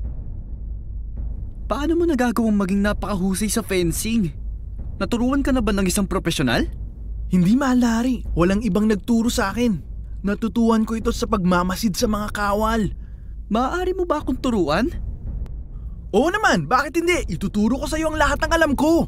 Paano mo nagagawang maging napakahusay sa fencing? Naturuan ka na ba ng isang profesional? Hindi malari. Walang ibang nagturo sa akin. Natutuhan ko ito sa pagmamasid sa mga kawal. Maaari mo ba akong turuan? Oo naman, bakit hindi? Ituturo ko sa iyo ang lahat ng alam ko.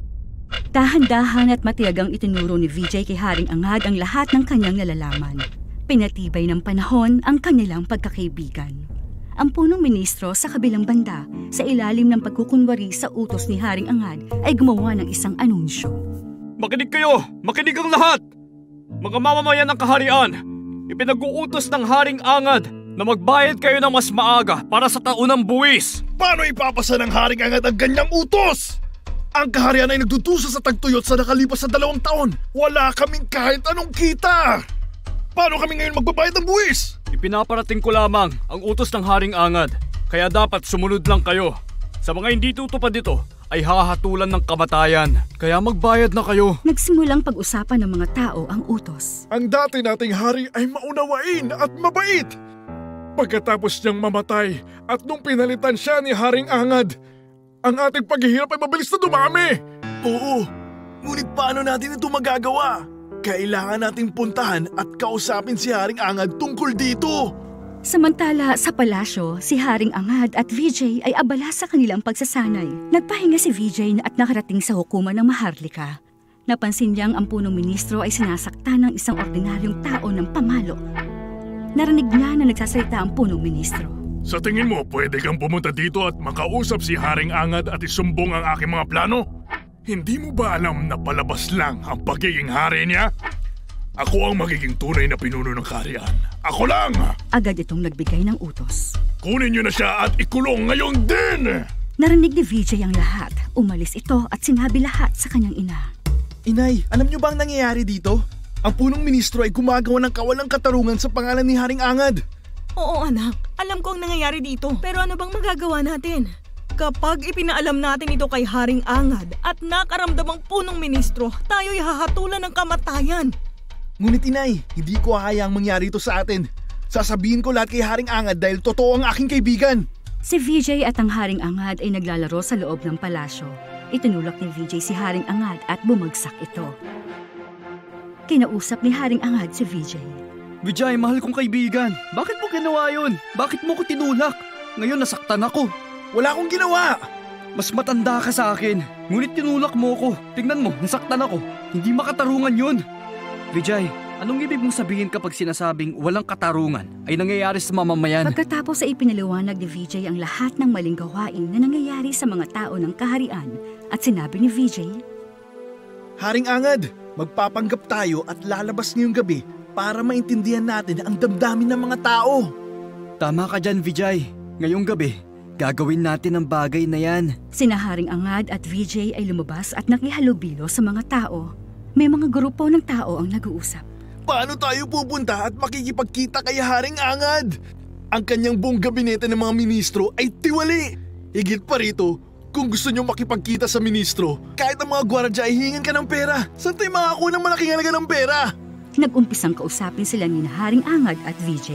Dahan-dahan at matiyagang itinuro ni V J kay Haring Angad ang lahat ng kanyang nalalaman. Pinatibay ng panahon ang kanilang pagkakaibigan. Ang punong ministro sa kabilang banda, sa ilalim ng pagkukunwari sa utos ni Haring Angad, ay gumawa ng isang anunsyo. Makinig kayo! Makinig ang lahat! Mga mamamayan ng kaharian, ipinag-uutos ng Haring Angad na magbayad kayo ng mas maaga para sa taunang buwis. Paano ipapasa ng Haring Angad ang ganyang utos? Ang kaharian ay nagdudusa sa tagtuyot sa nakalipas na dalawang taon. Wala kaming kahit anong kita! Paano kami ngayon magbabayad ng buwis? Ipinaparating ko lamang ang utos ng Haring Angad, kaya dapat sumunod lang kayo. Sa mga hindi tutupad dito, ay hahatulan ng kamatayan, kaya magbayad na kayo. Nagsimulang pag-usapan ng mga tao ang utos. Ang dati nating hari ay maunawain at mabait. Pagkatapos niyang mamatay at nung pinalitan siya ni Haring Angad, ang ating paghihirap ay mabilis na dumami. Oo, ngunit paano natin ito magagawa? Kailangan nating puntahan at kausapin si Haring Angad tungkol dito. Samantala sa palasyo, si Haring Angad at V J ay abala sa kanilang pagsasanay. Nagpahinga si V J at nakarating sa hukuman ng Maharlika. Napansin niyang ang punong ministro ay sinasaktan ng isang ordinaryong tao ng pamalo. Narinig niya na nagsasalita ang punong ministro. Sa tingin mo, pwede kang pumunta dito at makausap si Haring Angad at isumbong ang aking mga plano? Hindi mo ba alam na palabas lang ang pagiging hari niya? Ako ang magiging tunay na pinuno ng kaharian. Ako lang! Agad itong nagbigay ng utos. Kunin niyo na siya at ikulong ngayon din! Narinig ni V J ang lahat. Umalis ito at sinabi lahat sa kanyang ina. Inay, alam niyo ba ang nangyayari dito? Ang punong ministro ay gumagawa ng kawalang katarungan sa pangalan ni Haring Angad. Oo anak, alam ko ang nangyayari dito. Pero ano bang magagawa natin? Kapag ipinaalam natin ito kay Haring Angad at nakaramdam ang punong ministro, tayo'y hahatulan ng kamatayan. Ngunit inay, hindi ko hahayaang mangyari ito sa atin. Sasabihin ko lahat kay Haring Angad dahil totoo ang aking kaibigan. Si V J at ang Haring Angad ay naglalaro sa loob ng palasyo. Itinulak ni V J si Haring Angad at bumagsak ito. Kinausap ni Haring Angad si V J. V J, mahal kong kaibigan. Bakit mo ginawa yun? Bakit mo ko tinulak? Ngayon nasaktan ako. Wala akong ginawa! Mas matanda ka sa akin. Ngunit tinulak mo ko. Tingnan mo, nasaktan ako. Hindi makatarungan yun. Vijay, anong ibig mong sabihin kapag sinasabing walang katarungan ay nangyayari sa mamamayan? Pagkatapos ay ipinaliwanag ni V J ang lahat ng maling gawain na nangyayari sa mga tao ng kaharian at sinabi ni V J, Haring Angad, magpapanggap tayo at lalabas ngayong gabi para maintindihan natin ang damdamin ng mga tao. Tama ka dyan, Vijay. Ngayong gabi, gagawin natin ang bagay na yan. Sina Haring Angad at V J ay lumabas at nakihalubilo sa mga tao. May mga grupo ng tao ang nag-uusap. Paano tayo pupunta at makikipagkita kay Haring Angad? Ang kanyang buong gabinete ng mga ministro ay tiwali. Higit pa rito, kung gusto nyo makipagkita sa ministro, kahit ang mga gwardiya ay hingan ka ng pera. Saan tayo makakuha ng malaking halaga ng pera? Nag-umpisang kausapin sila ni Haring Angad at V J.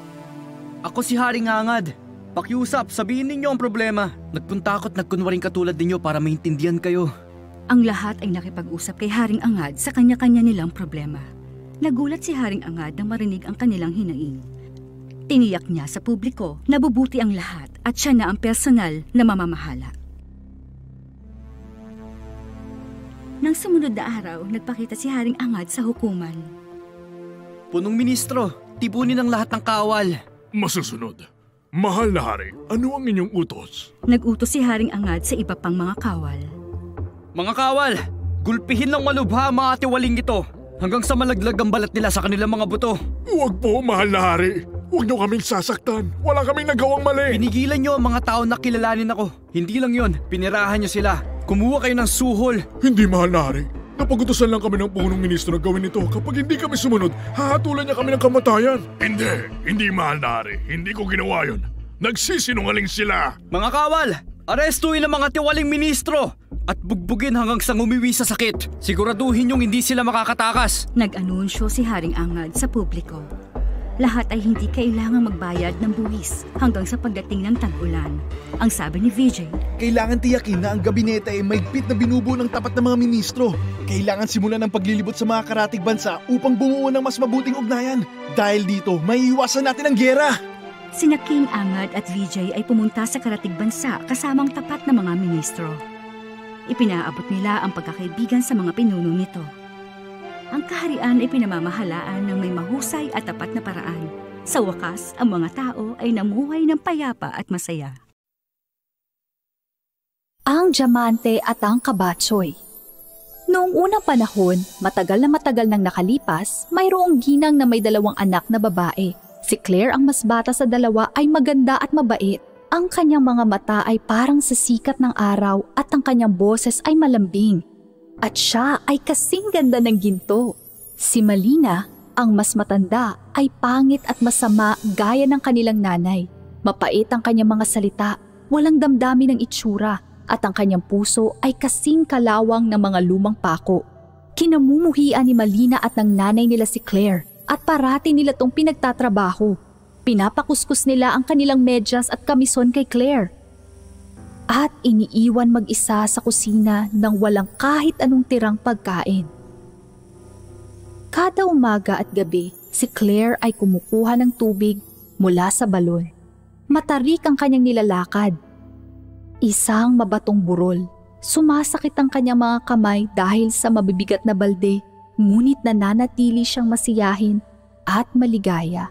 Ako si Haring Angad. Pakiusap, sabihin ninyo ang problema. Nagpunta ako at nagkunwaring katulad ninyo para maintindihan kayo. Ang lahat ay nakipag-usap kay Haring Angad sa kanya-kanya nilang problema. Nagulat si Haring Angad nang marinig ang kanilang hinaing. Tiniyak niya sa publiko na bubuti ang lahat at siya na ang personal na mamamahala. Nang sumunod na araw, nagpakita si Haring Angad sa hukuman. Punong ministro, tipunin ang lahat ng kawal. Masusunod. Mahal na hari, ano ang inyong utos? Nag-utos si Haring Angad sa iba pang mga kawal. Mga kawal, gulpihin ng malubha ang mga tiwaling ito hanggang sa malaglag ang balat nila sa kanilang mga buto. Huwag po, mahal na hari. Huwag niyo kaming sasaktan. Wala kaming nagawang mali. Pinigilan niyo ang mga tao na kilalanin ako. Hindi lang yon, pinirahan niyo sila. Kumuha kayo ng suhol. Hindi, mahal na hari. Napagutusan lang kami ng punong ministro na gawin ito. Kapag hindi kami sumunod, hahatulan niya kami ng kamatayan. Hindi, hindi, mahal na hari. Hindi ko ginawa yun. Nagsisinungaling sila. Mga kawal, arestuin ang mga tiwaling ministro at bugbugin hanggang sa ngumiwi sa sakit. Siguraduhin yung hindi sila makakatakas. Nag-anunsyo si Haring Angad sa publiko. Lahat ay hindi kailangang magbayad ng buwis hanggang sa pagdating ng tag-ulan. Ang sabi ni Vijay, kailangan tiyakin na ang gabinete ay maigpit na binubuo ng tapat na mga ministro. Kailangan simulan ng paglilibot sa mga karatig bansa upang bumuo ng mas mabuting ugnayan. Dahil dito, maiiwasan natin ang giyera. Sina King Angad at Vijay ay pumunta sa karatig bansa kasamang tapat na mga ministro. Ipinaabot nila ang pagkakaibigan sa mga pinuno nito. Ang kaharian ay pinamamahalaan ng may mahusay at tapat na paraan. Sa wakas, ang mga tao ay namuhay ng payapa at masaya. Ang Diamante at ang Kabatsoy. Noong unang panahon, matagal na matagal nang nakalipas, mayroong ginang na may dalawang anak na babae. Si Claire, ang mas bata sa dalawa, ay maganda at mabait. Ang kanyang mga mata ay parang sa sikat ng araw at ang kanyang boses ay malambing. At siya ay kasing ganda ng ginto. Si Malina, ang mas matanda, ay pangit at masama gaya ng kanilang nanay. Mapait ang kanyang mga salita, walang damdamin ng itsura, at ang kanyang puso ay kasing kalawang ng mga lumang pako. Kinamumuhian ni Malina at ng nanay nila si Claire, at parati nila tong pinagtatrabaho. Pinapakuskus nila ang kanilang medyas at kamison kay Claire. At iniiwan mag-isa sa kusina nang walang kahit anong tirang pagkain. Kada umaga at gabi, si Claire ay kumukuha ng tubig mula sa balon. Matarik ang kanyang nilalakad. Isang mabatong burol. Sumasakit ang kanyang mga kamay dahil sa mabibigat na balde, ngunit nananatili siyang masiyahin at maligaya.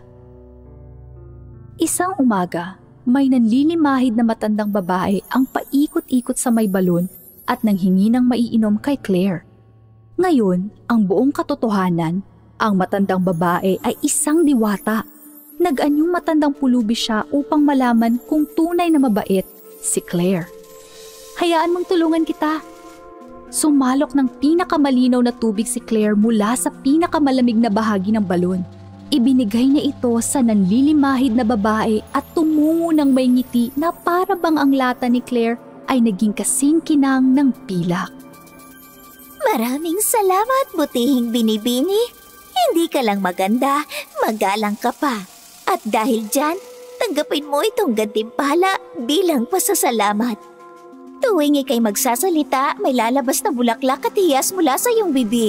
Isang umaga, may nanlilimahid na matandang babae ang paikot-ikot sa may balon at nanghingi ng maiinom kay Claire. Ngayon, ang buong katotohanan, ang matandang babae ay isang diwata. Nag-anyong matandang pulubi siya upang malaman kung tunay na mabait si Claire. Hayaan mong tulungan kita. Sumalok ng pinakamalinaw na tubig si Claire mula sa pinakamalamig na bahagi ng balon. Ibinigay niya ito sa nanlilimahid na babae at tumungo ng may ngiti na para bang ang lata ni Claire ay naging kasing kinang ng pilak. Maraming salamat, butihing binibini. Hindi ka lang maganda, magalang ka pa. At dahil dyan, tanggapin mo itong gantimpala bilang pasasalamat. Tuwing ikay magsasalita, may lalabas na bulaklak at hiyas mula sa iyong bibig.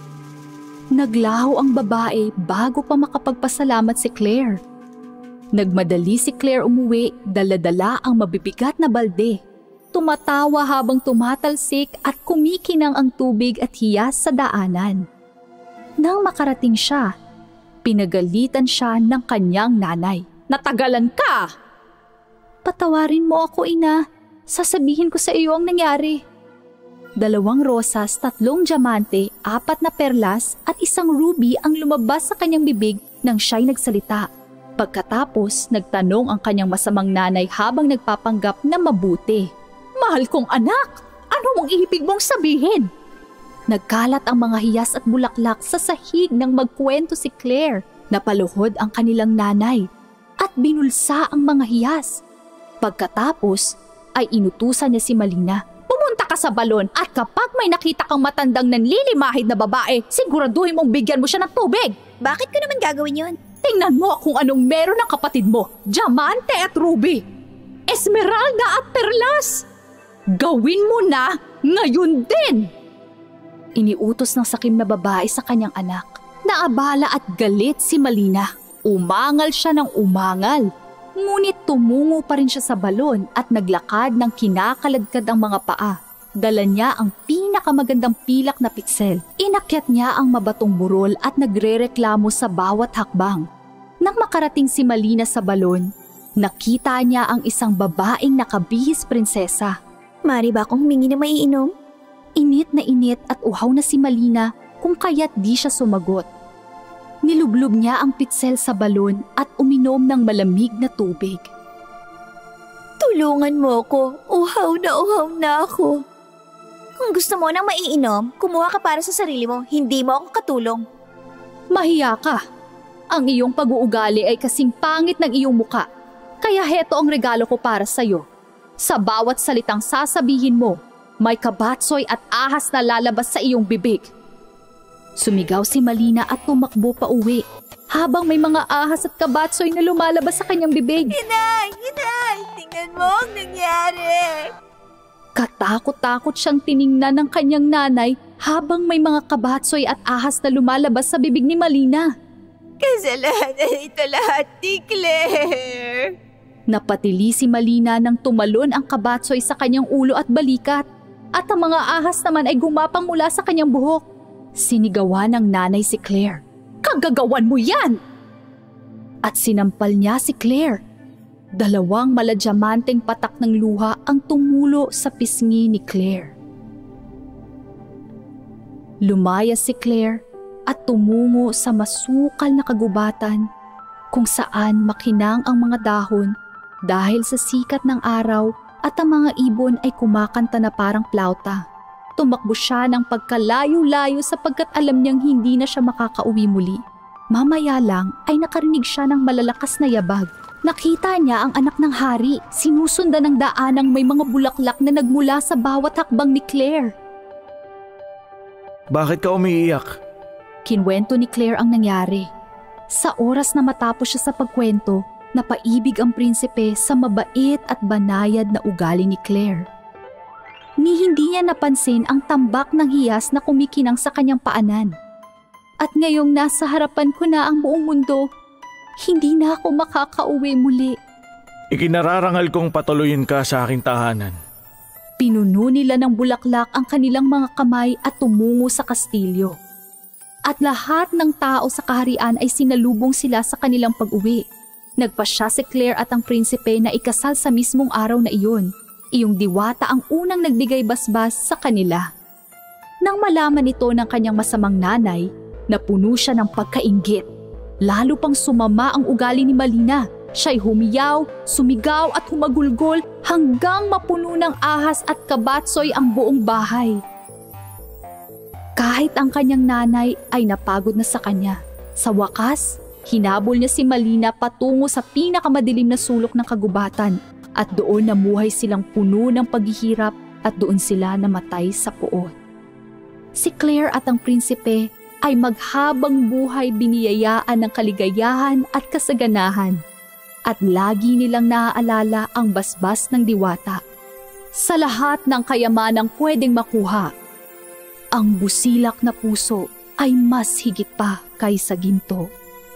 Naglaho ang babae bago pa makapagpasalamat si Claire. Nagmadali si Claire umuwi, dala-dala ang mabibigat na balde. Tumatawa habang tumatalsik at kumikinang ang tubig at hiyas sa daanan. Nang makarating siya, pinagalitan siya ng kanyang nanay. Natagalan ka! Patawarin mo ako, ina. Sasabihin ko sa iyo ang nangyari. Dalawang rosas, tatlong diamante, apat na perlas at isang ruby ang lumabas sa kanyang bibig nang siya'y nagsalita. Pagkatapos, nagtanong ang kanyang masamang nanay habang nagpapanggap na mabuti. Mahal kong anak, ano mong ibig mong sabihin? Nagkalat ang mga hiyas at bulaklak sa sahig nang magkwento si Claire. Napaluhod ang kanilang nanay at binulsa ang mga hiyas. Pagkatapos, ay inutusan niya si Malina. Pumunta ka sa balon at kapag may nakita kang matandang nanlilimahid na babae, siguraduhin mong bigyan mo siya ng tubig. Bakit ko naman gagawin yon? Tingnan mo kung anong meron ng kapatid mo, diamante at ruby, esmeralda at perlas. Gawin mo na ngayon din! Iniutos ng sakim na babae sa kanyang anak. Naabala at galit si Malina. Umangal siya ng umangal. Ngunit tumungo pa rin siya sa balon at naglakad ng kinakaladkad ang mga paa. Dala niya ang pinaka pinakamagandang pilak na pitsel. Inakyat niya ang mabatong burol at nagrereklamo sa bawat hakbang. Nang makarating si Malina sa balon, nakita niya ang isang babaeng nakabihis prinsesa. Mari ba akong humingi na maiinom? Init na init at uhaw na si Malina kung kaya't di siya sumagot. Nilublob niya ang pitsel sa balon at uminom ng malamig na tubig. Tulungan mo ko. Uhaw na uhaw na ako. Kung gusto mo nang maiinom, kumuha ka para sa sarili mo. Hindi mo ako katulong. Mahiya ka. Ang iyong pag-uugali ay kasing pangit ng iyong muka. Kaya heto ang regalo ko para sa'yo. Sa bawat salitang sasabihin mo, may kabatsoy at ahas na lalabas sa iyong bibig. Sumigaw si Malina at tumakbo pa uwi, habang may mga ahas at kabatsoy na lumalabas sa kanyang bibig. Inay! Inay! Tingnan mo ang nangyari! Katakot-takot siyang tiningnan ng kanyang nanay habang may mga kabatsoy at ahas na lumalabas sa bibig ni Malina. Kasalanan ito lahat ni Claire! Napatili si Malina nang tumalon ang kabatsoy sa kanyang ulo at balikat, at ang mga ahas naman ay gumapang mula sa kanyang buhok. Sinigawan ng nanay si Claire. Kagagawan mo yan! At sinampal niya si Claire. Dalawang maladyamanteng patak ng luha ang tumulo sa pisngi ni Claire. Lumayas si Claire at tumungo sa masukal na kagubatan kung saan makinang ang mga dahon dahil sa sikat ng araw at ang mga ibon ay kumakanta na parang plauta. Tumakbo siya ng pagkalayo-layo sapagkat alam niyang hindi na siya makakauwi muli. Mamaya lang ay nakarinig siya ng malalakas na yabag. Nakita niya ang anak ng hari, sinusundan ng daanang may mga bulaklak na nagmula sa bawat hakbang ni Claire. Bakit ka umiiyak? Kinwento ni Claire ang nangyari. Sa oras na matapos siya sa pagkwento, napaibig ang prinsipe sa mabait at banayad na ugali ni Claire. Ni hindi niya napansin ang tambak ng hiyas na kumikinang sa kanyang paanan. At ngayong nasa harapan ko na ang buong mundo, hindi na ako makakauwi muli. Ikinararangal kong patuloyin ka sa aking tahanan. Pinuno nila ng bulaklak ang kanilang mga kamay at tumungo sa kastilyo. At lahat ng tao sa kaharian ay sinalubong sila sa kanilang pag-uwi. Nagpasya si Claire at ang prinsipe na ikasal sa mismong araw na iyon. Iyong diwata ang unang nagbigay basbas sa kanila. Nang malaman ito ng kanyang masamang nanay, napuno siya ng pagkainggit. Lalo pang sumama ang ugali ni Malina. Siya'y humiyaw, sumigaw at humagulgol hanggang mapuno ng ahas at kabatsoy ang buong bahay. Kahit ang kanyang nanay ay napagod na sa kanya. Sa wakas, hinabol niya si Malina patungo sa pinakamadilim na sulok ng kagubatan at doon namuhay silang puno ng paghihirap at doon sila namatay sa puot. Si Claire at ang prinsipe ay maghabang buhay biniyayaan ng kaligayahan at kasaganahan at lagi nilang naaalala ang basbas ng diwata. Sa lahat ng kayamanang pwedeng makuha, ang busilak na puso ay mas higit pa kaysa ginto.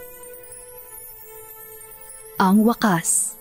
Ang wakas.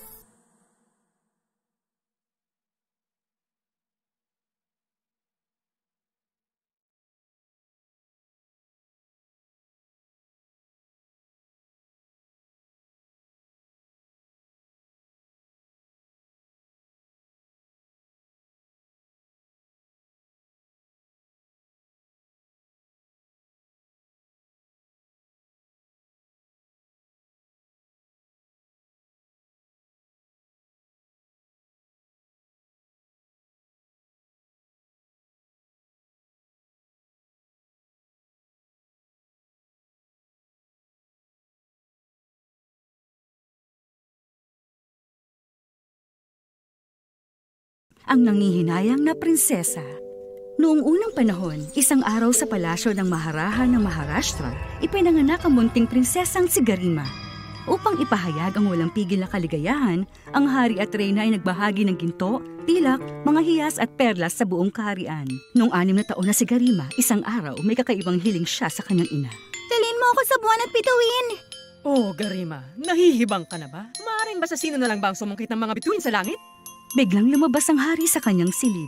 Ang nangihinayang na prinsesa. Noong unang panahon, isang araw sa palasyo ng Maharaja ng Maharashtra, ipinanganak ang munting prinsesang si Garima. Upang ipahayag ang walang pigil na kaligayahan, ang hari at reyna ay nagbahagi ng ginto, pilak, mga hiyas at perlas sa buong kaharian. Noong anim na taon na si Garima, isang araw may kakaibang hiling siya sa kanyang ina. Dalhin mo ako sa buwan at bituin! Oh, Garima, nahihibang ka na ba? Maaaring ba sa sino na lang ba ang sumungkit ng mga bituin sa langit? Biglang lumabas ang hari sa kanyang silid.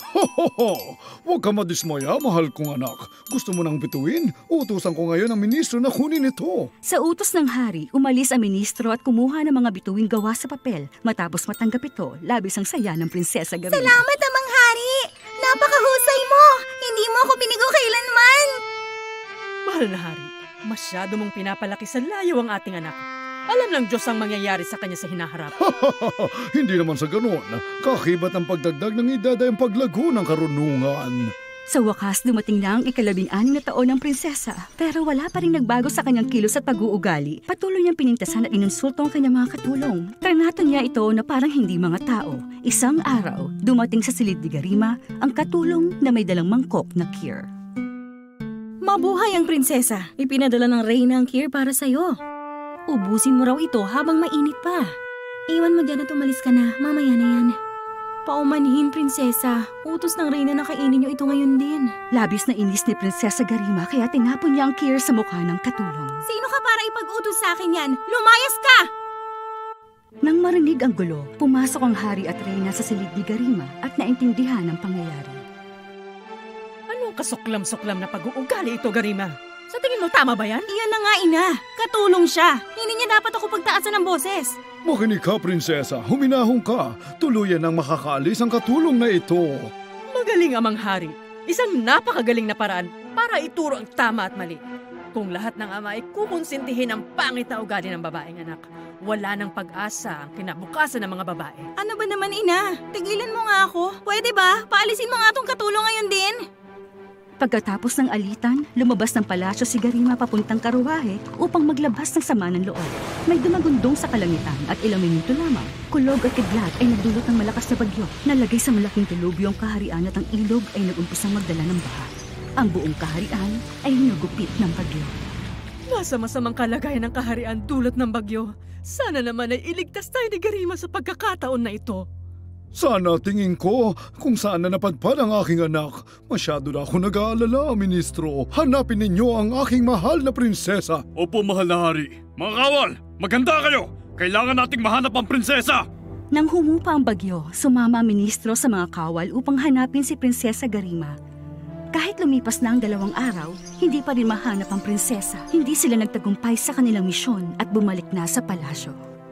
Hohoho! Huwag ka madismaya, mahal kong anak. Gusto mo nang bituin? Utusan ko ngayon ang ministro na kunin ito. Sa utos ng hari, umalis ang ministro at kumuha ng mga bituin gawa sa papel. Matapos matanggap ito, labis ang saya ng Prinsesa Garima. Salamat, Amang Hari! Napakahusay mo! Hindi mo ako binigo kailanman! Mahal na hari, masyado mong pinapalaki sa layo ang ating anak. Alam ng Diyos ang mangyayari sa kanya sa hinaharap. Hindi naman sa ganoon. Kakibat ang pagdagdag ng edad ay ang paglago ng karunungan. Sa wakas, dumating na ang ikalabing-anim na taon ng prinsesa. Pero wala pa rin nagbago sa kanyang kilos at pag-uugali. Patuloy niyang pinintasan at inunsulto ang kanyang mga katulong. Tranato niya ito na parang hindi mga tao. Isang araw, dumating sa silid ni Garima ang katulong na may dalang mangkok na kir. Mabuhay ang prinsesa. Ipinadala ng reyna ang kir para sa'yo. Ubusin mo raw ito habang mainit pa. Iwan mo dyan at umalis ka na. Mamaya na yan. Paumanhin, prinsesa. Utos ng reyna na kainin niyo ito ngayon din. Labis na inis ni Prinsesa Garima kaya tinapon niya ang kir sa mukha ng katulong. Sino ka para ipag-utos sa akin yan? Lumayas ka! Nang marinig ang gulo, pumasok ang hari at reyna sa silid ni Garima at naintindihan ang pangyayari. Anong kasuklam-suklam na pag-uugali ito, Garima? Sa tingin mo, tama ba yan? Iyan na nga, ina. Katulong siya. Hindi niya dapat ako pagtaasan ng boses. Makinig ka, prinsesa. Huminahon ka. Tuluyan ang makakaalis ang katulong na ito. Magaling, Amang Hari. Isang napakagaling na paraan para ituro ang tama at mali. Kung lahat ng ama ay kukonsintihin ang pangit na ugali ng babaeng anak, wala nang pag-asa ang kinabukasan ng mga babae. Ano ba naman, ina? Tigilan mo nga ako. Pwede ba? Paalisin mo nga itong katulong ngayon din. Pagkatapos ng alitan, lumabas ng palasyo si Garima papuntang karuwahe upang maglabas ng sama ng loob. May dumagundong sa kalangitan at ilang minuto lamang, kulog at kidlat ay nagdulot ng malakas na bagyo. Nalagay sa malaking tulubyo ang kaharian at ang ilog ay nag-umpisang magdala ng baha. Ang buong kaharian ay hinugupit ng bagyo. Nasa masamang kalagayan ng kaharian dulot ng bagyo. Sana naman ay iligtas tayo ni Garima sa pagkakataon na ito. Sana tingin ko kung saan na napadpad ang aking anak. Masyado na ako nag-aalala, ministro. Hanapin ninyo ang aking mahal na prinsesa. Opo, mahal na hari. Mga kawal, maganda kayo. Kailangan nating mahanap ang prinsesa. Nang humupa ang bagyo, sumama ang ministro sa mga kawal upang hanapin si Prinsesa Garima. Kahit lumipas na ang dalawang araw, hindi pa rin mahanap ang prinsesa. Hindi sila nagtagumpay sa kanilang misyon at bumalik na sa palasyo.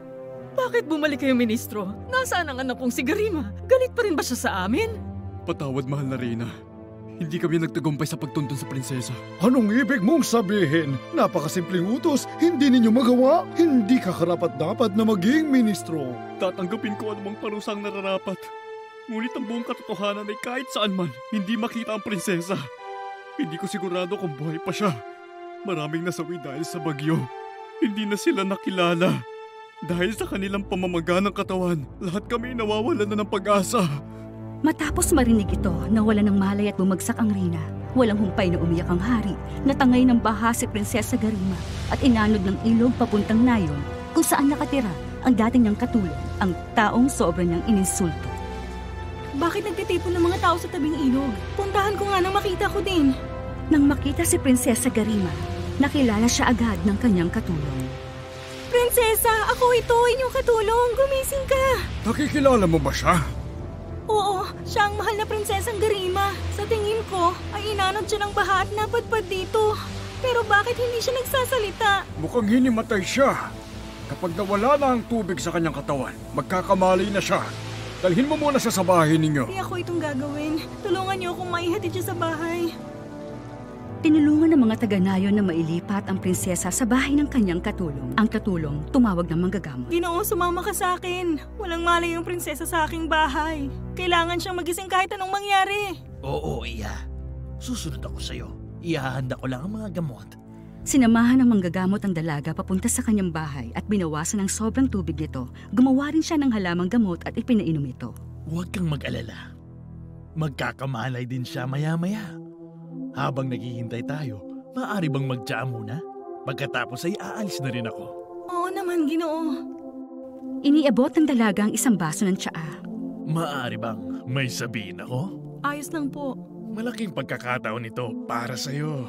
Bakit bumalik kayo, ministro? Nasaan ang anak kong si Garima? Galit pa rin ba siya sa amin? Patawad, mahal na reyna. Hindi kami nagtagumpay sa pagtuntun sa prinsesa. Anong ibig mong sabihin? Napakasimpleng utos, hindi ninyo magawa? Hindi ka karapat-dapat na maging ministro. Tatanggapin ko anumang parusang nararapat. Ngunit ang buong katotohanan ay kahit saan man, hindi makita ang prinsesa. Hindi ko sigurado kung buhay pa siya. Maraming nasawi dahil sa bagyo. Hindi na sila nakilala. Dahil sa kanilang pamamaga ng katawan, lahat kami nawawalan na ng pag-asa. Matapos marinig ito, nawala ng malay at bumagsak ang reyna. Walang humpay na umiyak ang hari. Natangay ng baha si Prinsesa Garima at inanod ng ilog papuntang Nayon kung saan nakatira ang dating niyang katulong, ang taong sobra niyang ininsulto. Bakit nagtitipon ng mga tao sa tabing ilog? Puntahan ko nga nang makita ko din. Nang makita si Prinsesa Garima, nakilala siya agad ng kanyang katulong. Prinsesa, ako ito, inyong katulong. Gumising ka. Nakikilala mo ba siya? Oo, siya ang mahal na Prinsesang Garima. Sa tingin ko, ay inanod siya ng baha at napadpad dito. Pero bakit hindi siya nagsasalita? Mukhang hinimatay siya. Kapag nawala na ang tubig sa kanyang katawan, magkakamali na siya. Dalhin mo muna siya sa bahay ninyo. Hindi ako itong gagawin. Tulungan niyo akong maihatid siya sa bahay. Tinulungan ng mga taga-Nayon na mailipat ang prinsesa sa bahay ng kanyang katulong. Ang katulong tumawag ng manggagamot. Ginoo, sumama ka sa akin. Walang malay ang prinsesa sa aking bahay. Kailangan siyang magising kahit anong mangyari. Oo, iya. Susunod ako sa'yo. Ihahanda ko lang ang mga gamot. Sinamahan ng manggagamot ang dalaga papunta sa kanyang bahay at binawasan ng sobrang tubig nito. Gumawa rin siya ng halamang gamot at ipinainom ito. Huwag kang mag-alala. Magkakamalay din siya maya-maya. Habang naghihintay tayo, maaari bang mag-tsaa muna? Pagkatapos ay aalis na rin ako. Oo naman, Ginoo. Iniabot ng dalaga ang isang baso ng tsaa. Maaari bang may sabihin ako? Ayos lang po. Malaking pagkakataon ito para sa'yo.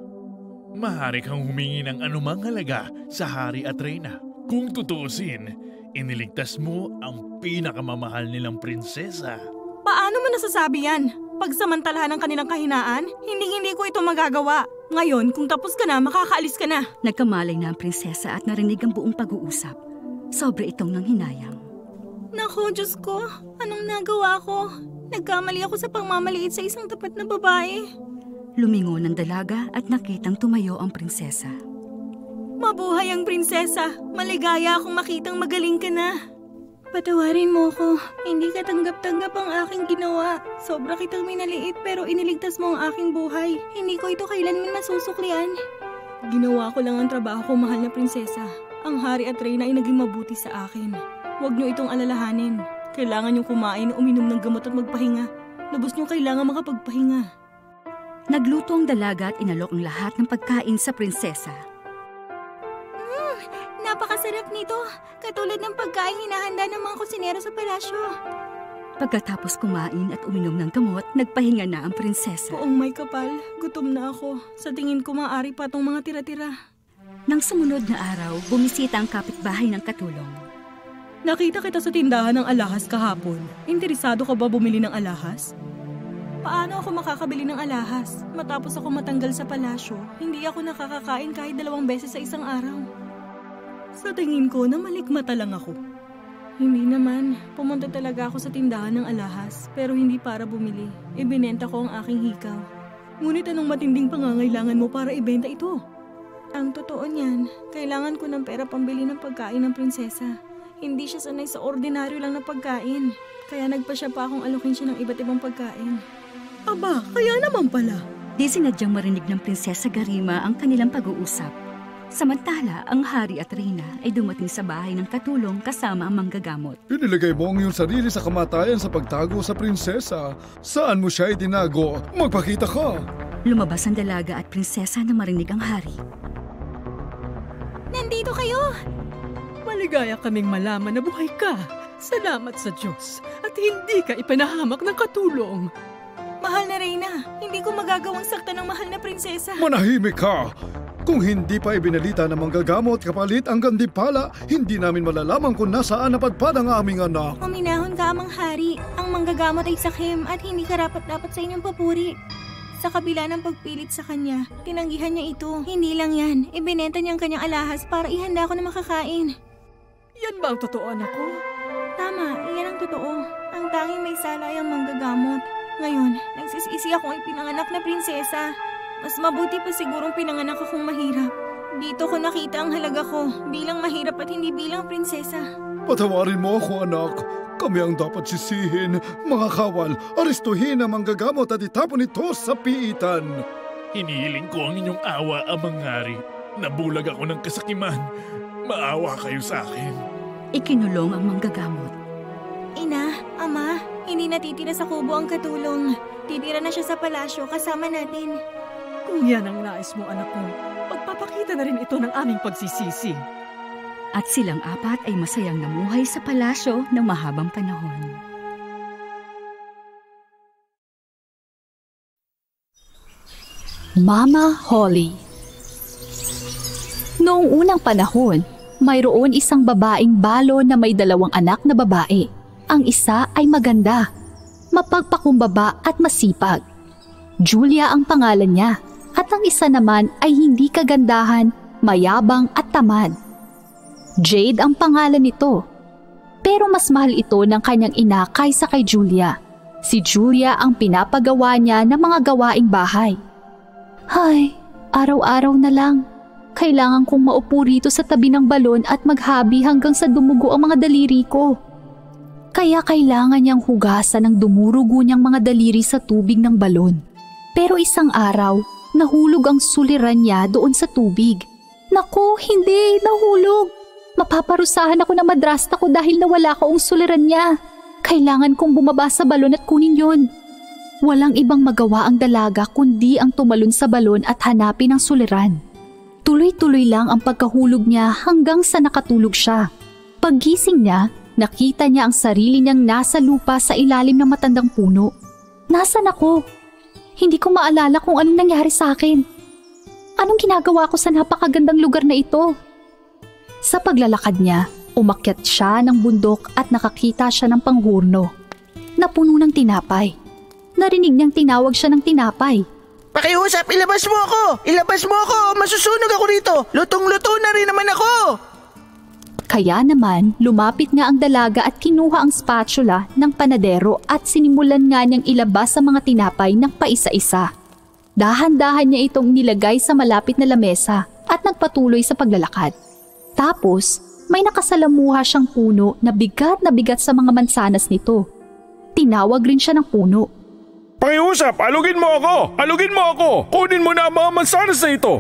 Maaari kang humingi ng anumang halaga sa hari at reyna. Kung tutuusin, iniligtas mo ang pinakamamahal nilang prinsesa. Paano mo nasasabi yan? Pagsamantalahan ng kanilang kahinaan, hindi-hindi ko ito magagawa. Ngayon, kung tapos ka na, makakaalis ka na. Nagkamalay na ang prinsesa at narinig ang buong pag-uusap. Sobre itong nanghinayang. Naku, Diyos ko, anong nagawa ko? Nagkamali ako sa pangmamaliit sa isang tapat na babae. Lumingon ang dalaga at nakitang tumayo ang prinsesa. Mabuhay ang prinsesa! Maligaya akong makitang magaling ka na. Patawarin mo ko. Hindi ka tanggap-tanggap ang aking ginawa. Sobra kitang minaliit pero iniligtas mo ang aking buhay. Hindi ko ito kailanman masusuklian. Ginawa ko lang ang trabaho ko, mahal na prinsesa. Ang hari at reyna ay naging mabuti sa akin. Huwag niyo itong alalahanin. Kailangan niyong kumain, uminom ng gamot at magpahinga. Lubos niyo kailangan makapagpahinga. Nagluto ang dalaga at inalok ang lahat ng pagkain sa prinsesa. Mm, napakasarap nito. Katulad ng pagkain hinahanda ng mga kusinero sa palasyo. Pagkatapos kumain at uminom ng gamot, nagpahinga na ang prinsesa. Poong may kapal, gutom na ako. Sa tingin ko maaari pa tong mga tira-tira. Nang sumunod na araw, bumisita ang kapitbahay ng katulong. Nakita kita sa tindahan ng alahas kahapon. Interesado ka ba bumili ng alahas? Paano ako makakabili ng alahas? Matapos ako matanggal sa palasyo, hindi ako nakakakain kahit dalawang beses sa isang araw. Sa tingin ko na malikmata lang ako. Hindi naman, pumunta talaga ako sa tindahan ng alahas, pero hindi para bumili. Ibinenta ko ang aking hikaw. Ngunit anong matinding pangangailangan mo para ibenta ito? Ang totoo niyan, kailangan ko ng pera pambili ng pagkain ng prinsesa. Hindi siya sanay sa ordinaryo lang na pagkain, kaya nagpa siya pa akong alokin siya ng iba't ibang pagkain. Aba, kaya naman pala. Di sinadyang marinig ng Prinsesa Garima ang kanilang pag-uusap. Samantala, ang hari at reyna ay dumating sa bahay ng katulong kasama ang manggagamot. Inilagay mo ang iyong sarili sa kamatayan sa pagtago sa prinsesa. Saan mo siya itinago? Magpakita ka! Lumabas ang dalaga at prinsesa na marinig ang hari. Nandito kayo! Maligaya kaming malaman na buhay ka. Salamat sa Diyos at hindi ka ipinahamak ng katulong. Mahal na reyna, hindi ko magagawang saktan ng mahal na prinsesa. Manahimik ka! Kung hindi pa ibinalita ng manggagamot kapalit ang gandipala, hindi namin malalaman kung nasaan napadpad ang aming anak. Uminahon ka, amang hari. Ang manggagamot ay sakim at hindi karapat-dapat sa inyong papuri. Sa kabila ng pagpilit sa kanya, tinanggihan niya ito. Hindi lang yan, ibinenta niya ang kanyang alahas para ihanda ko na makakain. Yan ba ang totoo, anak ko? Tama, iyan ang totoo. Ang tanging may sala ay ang manggagamot. Ngayon, nagsisisi akong ipinanganak na prinsesa. Mas mabuti pa sigurong pinanganak akong mahirap. Dito ko nakita ang halaga ko bilang mahirap at hindi bilang prinsesa. Patawarin mo ako, anak. Kami ang dapat sisihin, mga kawal. Arestuhin ang manggagamot at itapon ito sa piitan. Hinihiling ko ang inyong awa, amang hari. Nabulag ako ng kasakiman. Maawa kayo sa akin. Ikinulong ang manggagamot. Ina, ama, hindi natitira sa kubo ang katulong. Titira na siya sa palasyo kasama natin. Kung yan ang nais mo, anak ko, pagpapakita na rin ito ng aming pagsisisi. At silang apat ay masayang namuhay sa palasyo ng mahabang panahon. Mama Holly. Noong unang panahon, mayroon isang babaeng balo na may dalawang anak na babae. Ang isa ay maganda, mapagpakumbaba at masipag. Julia ang pangalan niya, at ang isa naman ay hindi kagandahan, mayabang at tamad. Jade ang pangalan nito, pero mas mahal ito ng kanyang ina kaysa kay Julia. Si Julia ang pinapagawa niya ng mga gawaing bahay. Hay, araw-araw na lang. Kailangan kong maupo rito sa tabi ng balon at maghabi hanggang sa dumugo ang mga daliri ko. Kaya kailangan niyang hugasan ng dumurugo niyang mga daliri sa tubig ng balon. Pero isang araw, nahulog ang suliran niya doon sa tubig. Naku, hindi, nahulog. Mapaparusahan ako ng madrasta ko dahil nawala ko ang suliran niya. Kailangan kong bumaba sa balon at kunin yon. Walang ibang magawa ang dalaga kundi ang tumalon sa balon at hanapin ang suliran. Tuloy-tuloy lang ang pagkahulog niya hanggang sa nakatulog siya. Paggising niya, nakita niya ang sarili niyang nasa lupa sa ilalim ng matandang puno. Nasaan ako? Hindi ko maalala kung anong nangyari sa akin. Anong ginagawa ko sa napakagandang lugar na ito? Sa paglalakad niya, umakyat siya ng bundok at nakakita siya ng panghurno. na puno ng tinapay. Narinig niyang tinawag siya ng tinapay. Pakiusap, ilabas mo ako! Ilabas mo ako! Masusunog ako rito! Lutong-luto na rin naman ako! Kaya naman, lumapit nga ang dalaga at kinuha ang spatula ng panadero at sinimulan nga niyang ilabas ang mga tinapay ng paisa-isa. Dahan-dahan niya itong nilagay sa malapit na lamesa at nagpatuloy sa paglalakad. Tapos, may nakasalamuha siyang puno na bigat na bigat sa mga mansanas nito. Tinawag rin siya ng puno. Pakiusap, alugin mo ako! Alugin mo ako! Kunin mo na ang mga mansanas na ito!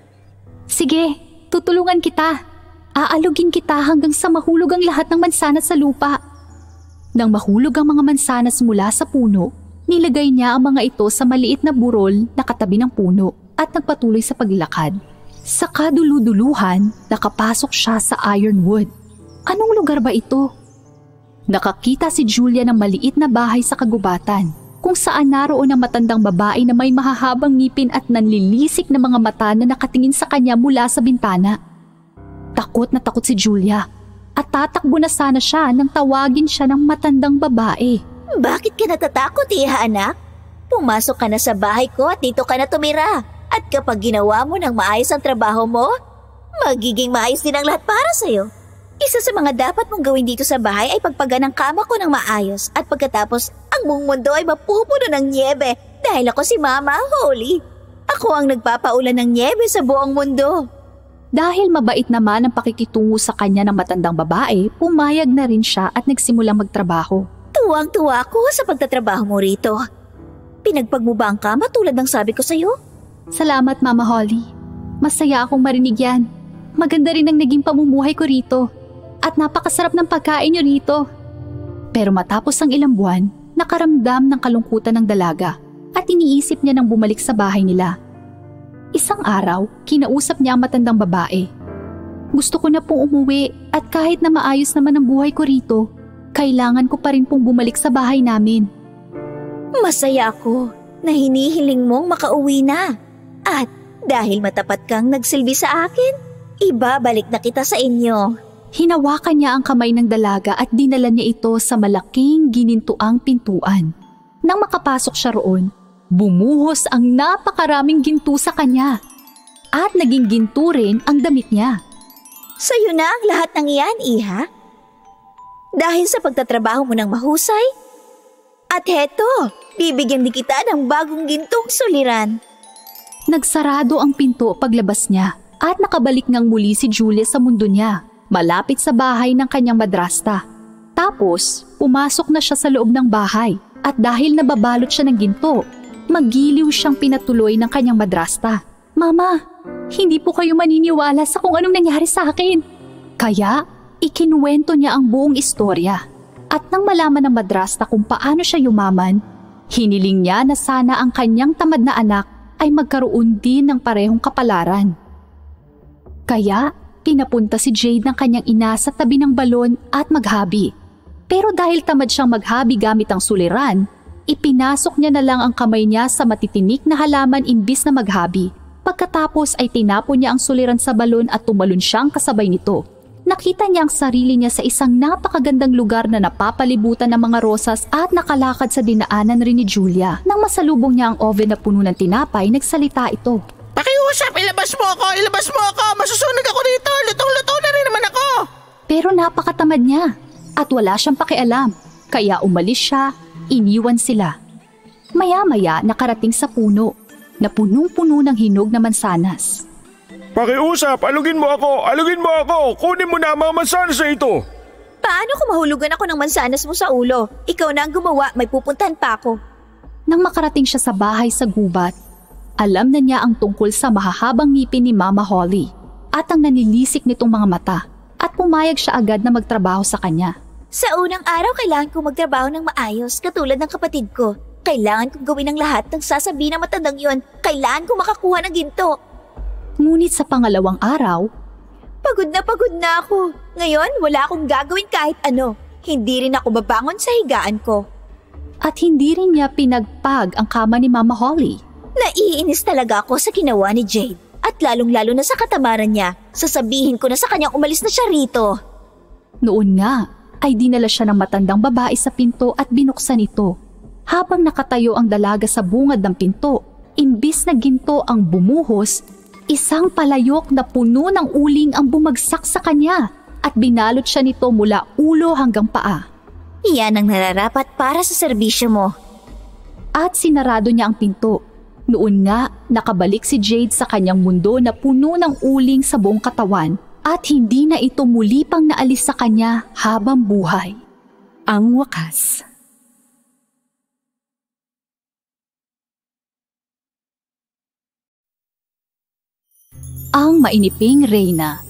Sige, tutulungan kita. Aalugin kita hanggang sa mahulog ang lahat ng mansanas sa lupa. Nang mahulog ang mga mansanas mula sa puno, nilagay niya ang mga ito sa maliit na burol na katabi ng puno at nagpatuloy sa paglakad. Sa kaduluduluhan, nakapasok siya sa Ironwood. Anong lugar ba ito? Nakakita si Julia ng maliit na bahay sa kagubatan, kung saan naroon ang matandang babae na may mahahabang ngipin at nanlilisik na mga mata na nakatingin sa kanya mula sa bintana. Takot na takot si Julia at tatakbo na sana siya nang tawagin siya ng matandang babae. Bakit ka natatakot, iha anak? Pumasok ka na sa bahay ko at dito ka na tumira. At kapag ginawa mo ng maayos ang trabaho mo, magiging maayos din ang lahat para sa'yo. Isa sa mga dapat mong gawin dito sa bahay ay pagpagan ng kama ko ng maayos at pagkatapos ang buong mundo ay mapupuno ng nyebe dahil ako si Mama Holly. Ako ang nagpapaulan ng nyebe sa buong mundo. Dahil mabait naman ang pakikitungo sa kanya ng matandang babae, pumayag na rin siya at nagsimulang magtrabaho. Tuwang-tuwa ako sa pagtatrabaho mo rito. Pinagpag mo ba ang kama tulad ng sabi ko sa'yo? Salamat, Mama Holly. Masaya akong marinig yan. Maganda rin ang naging pamumuhay ko rito. At napakasarap ng pagkain niyo rito. Pero matapos ang ilang buwan, nakaramdam ng kalungkutan ng dalaga at iniisip niya nang bumalik sa bahay nila. Isang araw, kinausap niya ang matandang babae. Gusto ko na pong umuwi at kahit na maayos naman ang buhay ko rito, kailangan ko pa rin pong bumalik sa bahay namin. Masaya ako na hinihiling mong makauwi na. At dahil matapat kang nagsilbi sa akin, ibabalik na kita sa inyo. Hinawakan niya ang kamay ng dalaga at dinala niya ito sa malaking ginintuang pintuan. Nang makapasok siya roon, bumuhos ang napakaraming ginto sa kanya. At naging ginto rin ang damit niya. Sa'yo na ang lahat ng iyan, iha. Dahil sa pagtatrabaho mo ng mahusay. At heto, bibigyan din kita ng bagong gintong suliran. Nagsarado ang pinto paglabas niya at nakabalik ngang muli si Julia sa mundo niya, malapit sa bahay ng kanyang madrasta. Tapos, pumasok na siya sa loob ng bahay at dahil nababalot siya ng ginto, magiliw siyang pinatuloy ng kanyang madrasta. Mama, hindi po kayo maniniwala sa kung anong nangyari sa akin. Kaya, ikinuwento niya ang buong istorya. At nang malaman ng madrasta kung paano siya yumaman, hiniling niya na sana ang kanyang tamad na anak ay magkaroon din ng parehong kapalaran. Kaya, pinapunta si Jade ng kanyang ina sa tabi ng balon at maghabi. Pero dahil tamad siyang maghabi gamit ang suliran, ipinasok niya na lang ang kamay niya sa matitinik na halaman imbis na maghabi. Pagkatapos ay tinapon niya ang suliran sa balon at tumalon siyang kasabay nito. Nakita niya ang sarili niya sa isang napakagandang lugar na napapalibutan ng mga rosas at nakalakad sa dinaanan rin ni Julia. Nang masalubong niya ang oven na puno ng tinapay, nagsalita ito. Pakiusap, ilabas mo ako! Ilabas mo ako! Masusunog ako dito! Lutong-luto na rin naman ako! Pero napakatamad niya at wala siyang pakialam. Kaya umalis siya, iniwan sila. Maya-maya nakarating sa puno na punong-puno ng hinog na mansanas. Pakiusap, alugin mo ako! Alugin mo ako! Kunin mo na ang mga mansanas na ito! Paano kung mahulugan ako ng mansanas mo sa ulo? Ikaw na ang gumawa, may pupuntahan pa ako. Nang makarating siya sa bahay sa gubat, alam na niya ang tungkol sa mahahabang ngipin ni Mama Holly at ang nanilisik nitong mga mata at pumayag siya agad na magtrabaho sa kanya. Sa unang araw, kailangan kong magtrabaho ng maayos katulad ng kapatid ko. Kailangan kong gawin ang lahat ng sasabihin ng matandang yon. Kailangan kong makakuha ng ginto. Ngunit sa pangalawang araw, pagod na pagod na ako. Ngayon, wala akong gagawin kahit ano. Hindi rin ako babangon sa higaan ko. At hindi rin niya pinagpag ang kama ni Mama Holly. Naiinis talaga ako sa ginawa ni Jade. At lalong-lalo na sa katamaran niya. Sasabihin ko na sa kanyang umalis na siya rito. Noon nga, ay dinala siya ng matandang babae sa pinto at binuksan ito. Habang nakatayo ang dalaga sa bungad ng pinto, imbis na ginto ang bumuhos, isang palayok na puno ng uling ang bumagsak sa kanya at binalot siya nito mula ulo hanggang paa. Iyan ang nararapat para sa serbisyo mo. At sinarado niya ang pinto. Noon nga, nakabalik si Jade sa kanyang mundo na puno ng uling sa buong katawan at hindi na ito muli pang naalis sa kanya habang buhay. Ang wakas. Ang mainiping reyna.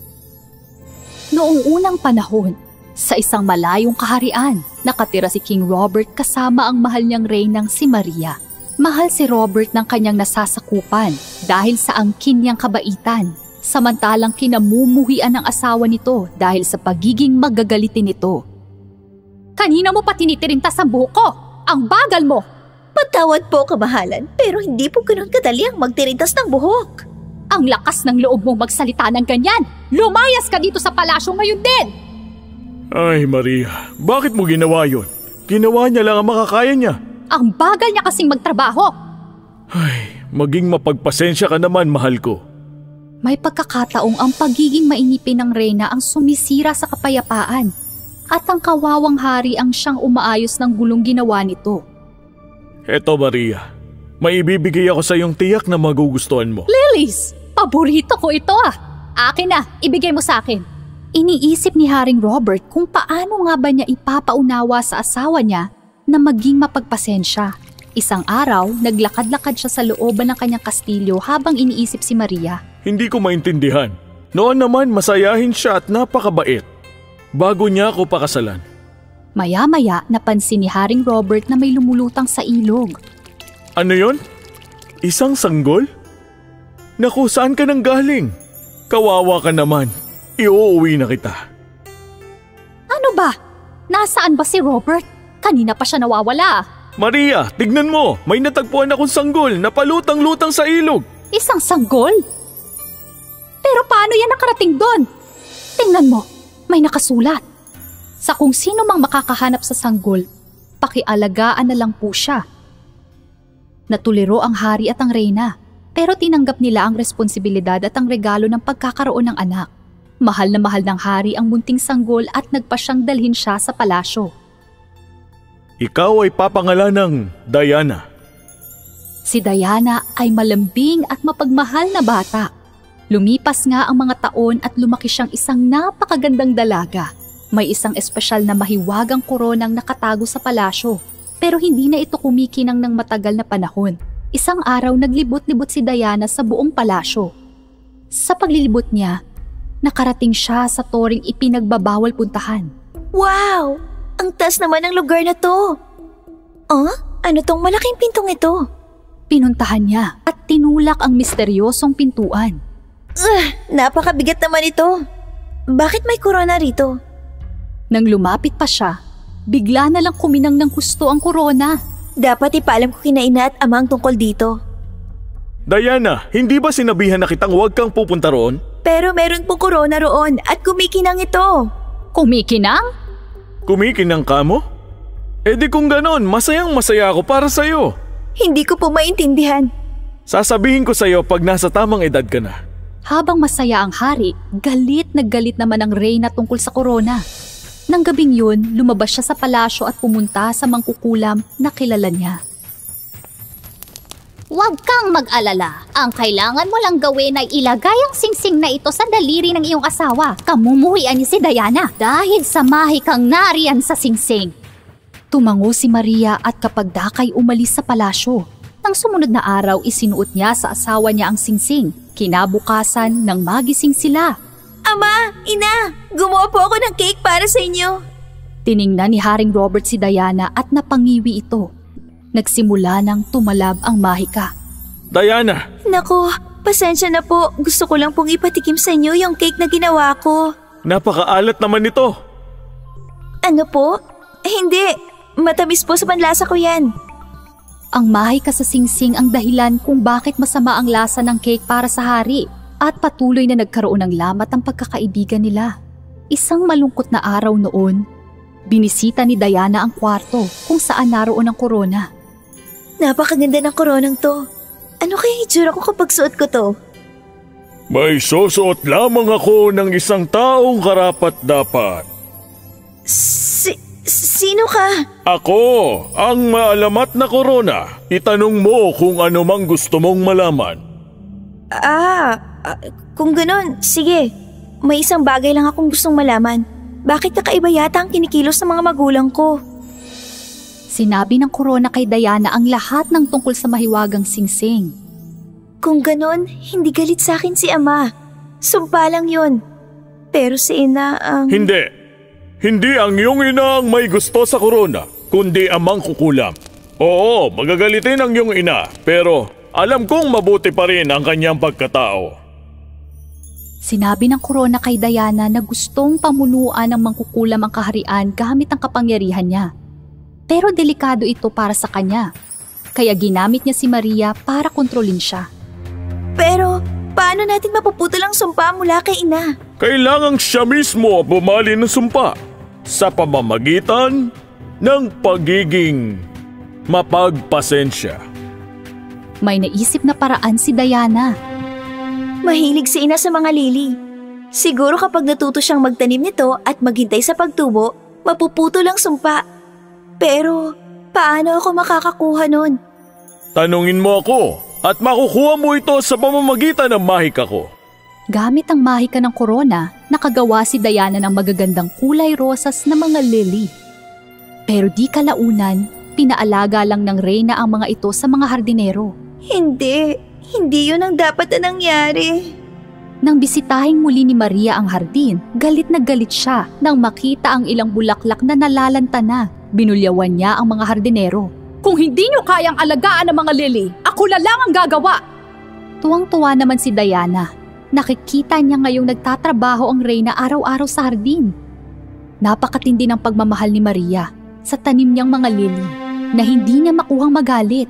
Noong unang panahon, sa isang malayong kaharian, nakatira si King Robert kasama ang mahal niyang reynang si Maria. Mahal si Robert ng kanyang nasasakupan dahil sa angkin niyang kabaitan, samantalang kinamumuhian ng asawa nito dahil sa pagiging magagalitin nito. Kanina mo pa tinitirintas ang buhok ko! Ang bagal mo! Patawad po, kamahalan, pero hindi po ganun kadali ang magtirintas ng buhok. Ang lakas ng loob mong magsalita ng ganyan! Lumayas ka dito sa palasyo ngayon din! Ay, Maria, bakit mo ginawa yun? Ginawa niya lang ang makakaya niya. Ang bagal niya kasing magtrabaho! Ay, maging mapagpasensya ka naman, mahal ko. May pagkakataong ang pagiging mainipin ng reyna ang sumisira sa kapayapaan at ang kawawang hari ang siyang umaayos ng gulong ginawa nito. Eto, Maria, may ibibigay ako sa iyong tiyak na magugustuhan mo. Lilies! Paborito ko ito ah! Akin na, ibigay mo sa akin. Iniisip ni Haring Robert kung paano nga ba niya ipapaunawa sa asawa niya na maging mapagpasensya. Isang araw, naglakad-lakad siya sa looban ng kanyang kastilyo habang iniisip si Maria. Hindi ko maintindihan. Noon naman masayahin siya at napakabait. Bago niya ako pakasalan. Maya-maya, napansin ni Haring Robert na may lumulutang sa ilog. Ano yon? Isang sanggol? Naku, saan ka nang galing? Kawawa ka naman. Iuuwi na kita. Ano ba? Nasaan ba si Robert? Kanina pa siya nawawala. Maria, tignan mo. May natagpuan akong sanggol na palutang-lutang sa ilog. Isang sanggol? Pero paano yan nakarating doon? Tingnan mo, may nakasulat. Sa kung sino mang makakahanap sa sanggol, pakialagaan na lang po siya. Natuliro ang hari at ang reyna, pero tinanggap nila ang responsibilidad at ang regalo ng pagkakaroon ng anak. Mahal na mahal ng hari ang munting sanggol at nagpa siyang dalhin siya sa palasyo. Ikaw ay papangalan ng Diana. Si Diana ay malambing at mapagmahal na bata. Lumipas nga ang mga taon at lumaki siyang isang napakagandang dalaga. May isang espesyal na mahiwagang koronang nakatago sa palasyo, pero hindi na ito kumikinang ng matagal na panahon. Isang araw naglibot-libot si Diana sa buong palasyo. Sa paglilibot niya, nakarating siya sa toring ipinagbabawal puntahan. Wow! Ang taas naman ng lugar na to! Oh, ano tong malaking pintong ito? Pinuntahan niya at tinulak ang misteryosong pintuan. Uh, napakabigat naman ito. Bakit may korona rito? Nang lumapit pa siya, bigla na lang kuminang ng husto ang korona. Dapat ipaalam ko kina ina at ama ang tungkol dito. Diana, hindi ba sinabihan na kitang huwag kang pupunta roon? Pero meron pong korona roon at kumikinang ito. Kumikinang? Kumikinang ka mo? E di kung ganon, masayang masaya ako para sa'yo. Hindi ko po maintindihan. Sasabihin ko sa'yo pag nasa tamang edad ka na. Habang masaya ang hari, galit na galit naman ang reyna tungkol sa korona. Nang gabing yun, lumabas siya sa palasyo at pumunta sa mangkukulam na kilala niya. Huwag kang mag-alala. Ang kailangan mo lang gawin ay ilagay ang singsing na ito sa daliri ng iyong asawa. Kamumuhian niya si Diana dahil sa mahikang nariyan sa singsing. Tumango si Maria at kapag dakay umalis sa palasyo. Nang sumunod na araw, isinuot niya sa asawa niya ang singsing. Kinabukasan nang magising sila. Ama, ina, gumawa po ako ng cake para sa inyo. Tiningnan ni Haring Robert si Diana at napangiwi ito. Nagsimula nang tumalab ang mahika. Diana! Naku, pasensya na po. Gusto ko lang pong ipatikim sa inyo yung cake na ginawa ko. Napakaalat naman ito. Ano po? Hindi. Matamis po sa panlasa ko yan. Ang mahika sa singsing ang dahilan kung bakit masama ang lasa ng cake para sa hari at patuloy na nagkaroon ng lamat ang pagkakaibigan nila. Isang malungkot na araw noon, Binisita ni Diana ang kwarto kung saan naroon ang korona. Napakaganda ng koronang to. Ano kaya itsura ko kapag suot ko to? May susuot lamang ako ng isang taong karapat-dapat. Si sino ka? Ako, ang maalamat na korona. Itanong mo kung ano mang gusto mong malaman. Ah, uh, kung ganon, sige. May isang bagay lang akong gustong malaman. Bakit kakaiba yata ang kinikilos ng mga magulang ko? Sinabi ng korona kay Diana ang lahat ng tungkol sa mahiwagang singsing. Kung ganon, hindi galit sa akin si ama. Sumpa lang yun. Pero si ina ang... Hindi. Hindi ang iyong ina ang may gusto sa korona, kundi amang kukulam. Oo, magagalitin ang iyong ina, pero alam kong mabuti pa rin ang kanyang pagkatao. Sinabi ng korona kay Diana na gustong pamunuan ng mangkukulam ang kaharian gamit ang kapangyarihan niya. Pero delikado ito para sa kanya. Kaya ginamit niya si Maria para kontrolin siya. Pero paano natin mapuputol ang sumpa mula kay ina? Kailangang siya mismo bumali ng sumpa sa pamamagitan ng pagiging mapagpasensya. May naisip na paraan si Diana. Mahilig si ina sa mga lili. Siguro kapag natuto siyang magtanim nito at maghintay sa pagtubo, mapuputol ang sumpa. Pero paano ako makakakuha nun? Tanungin mo ako at makukuha mo ito sa pamamagitan ng mahika ko. Gamit ang mahika ng korona, nakagawa si Diana ng magagandang kulay rosas na mga lily. Pero di kalaunan, pinaalaga lang ng reyna ang mga ito sa mga hardinero. Hindi. Hindi yun ang dapat na nangyari. Nang bisitahin muli ni Maria ang hardin, galit na galit siya nang makita ang ilang bulaklak na nalalanta na. Binulyawan niya ang mga hardinero. Kung hindi niyo kayang alagaan ang mga lily, ako na lang ang gagawa. Tuwang-tuwa naman si Diana. Nakikita niya ngayong nagtatrabaho ang reyna araw-araw sa hardin. Napakatindi ng pagmamahal ni Maria sa tanim niyang mga lily na hindi niya makuhang magalit.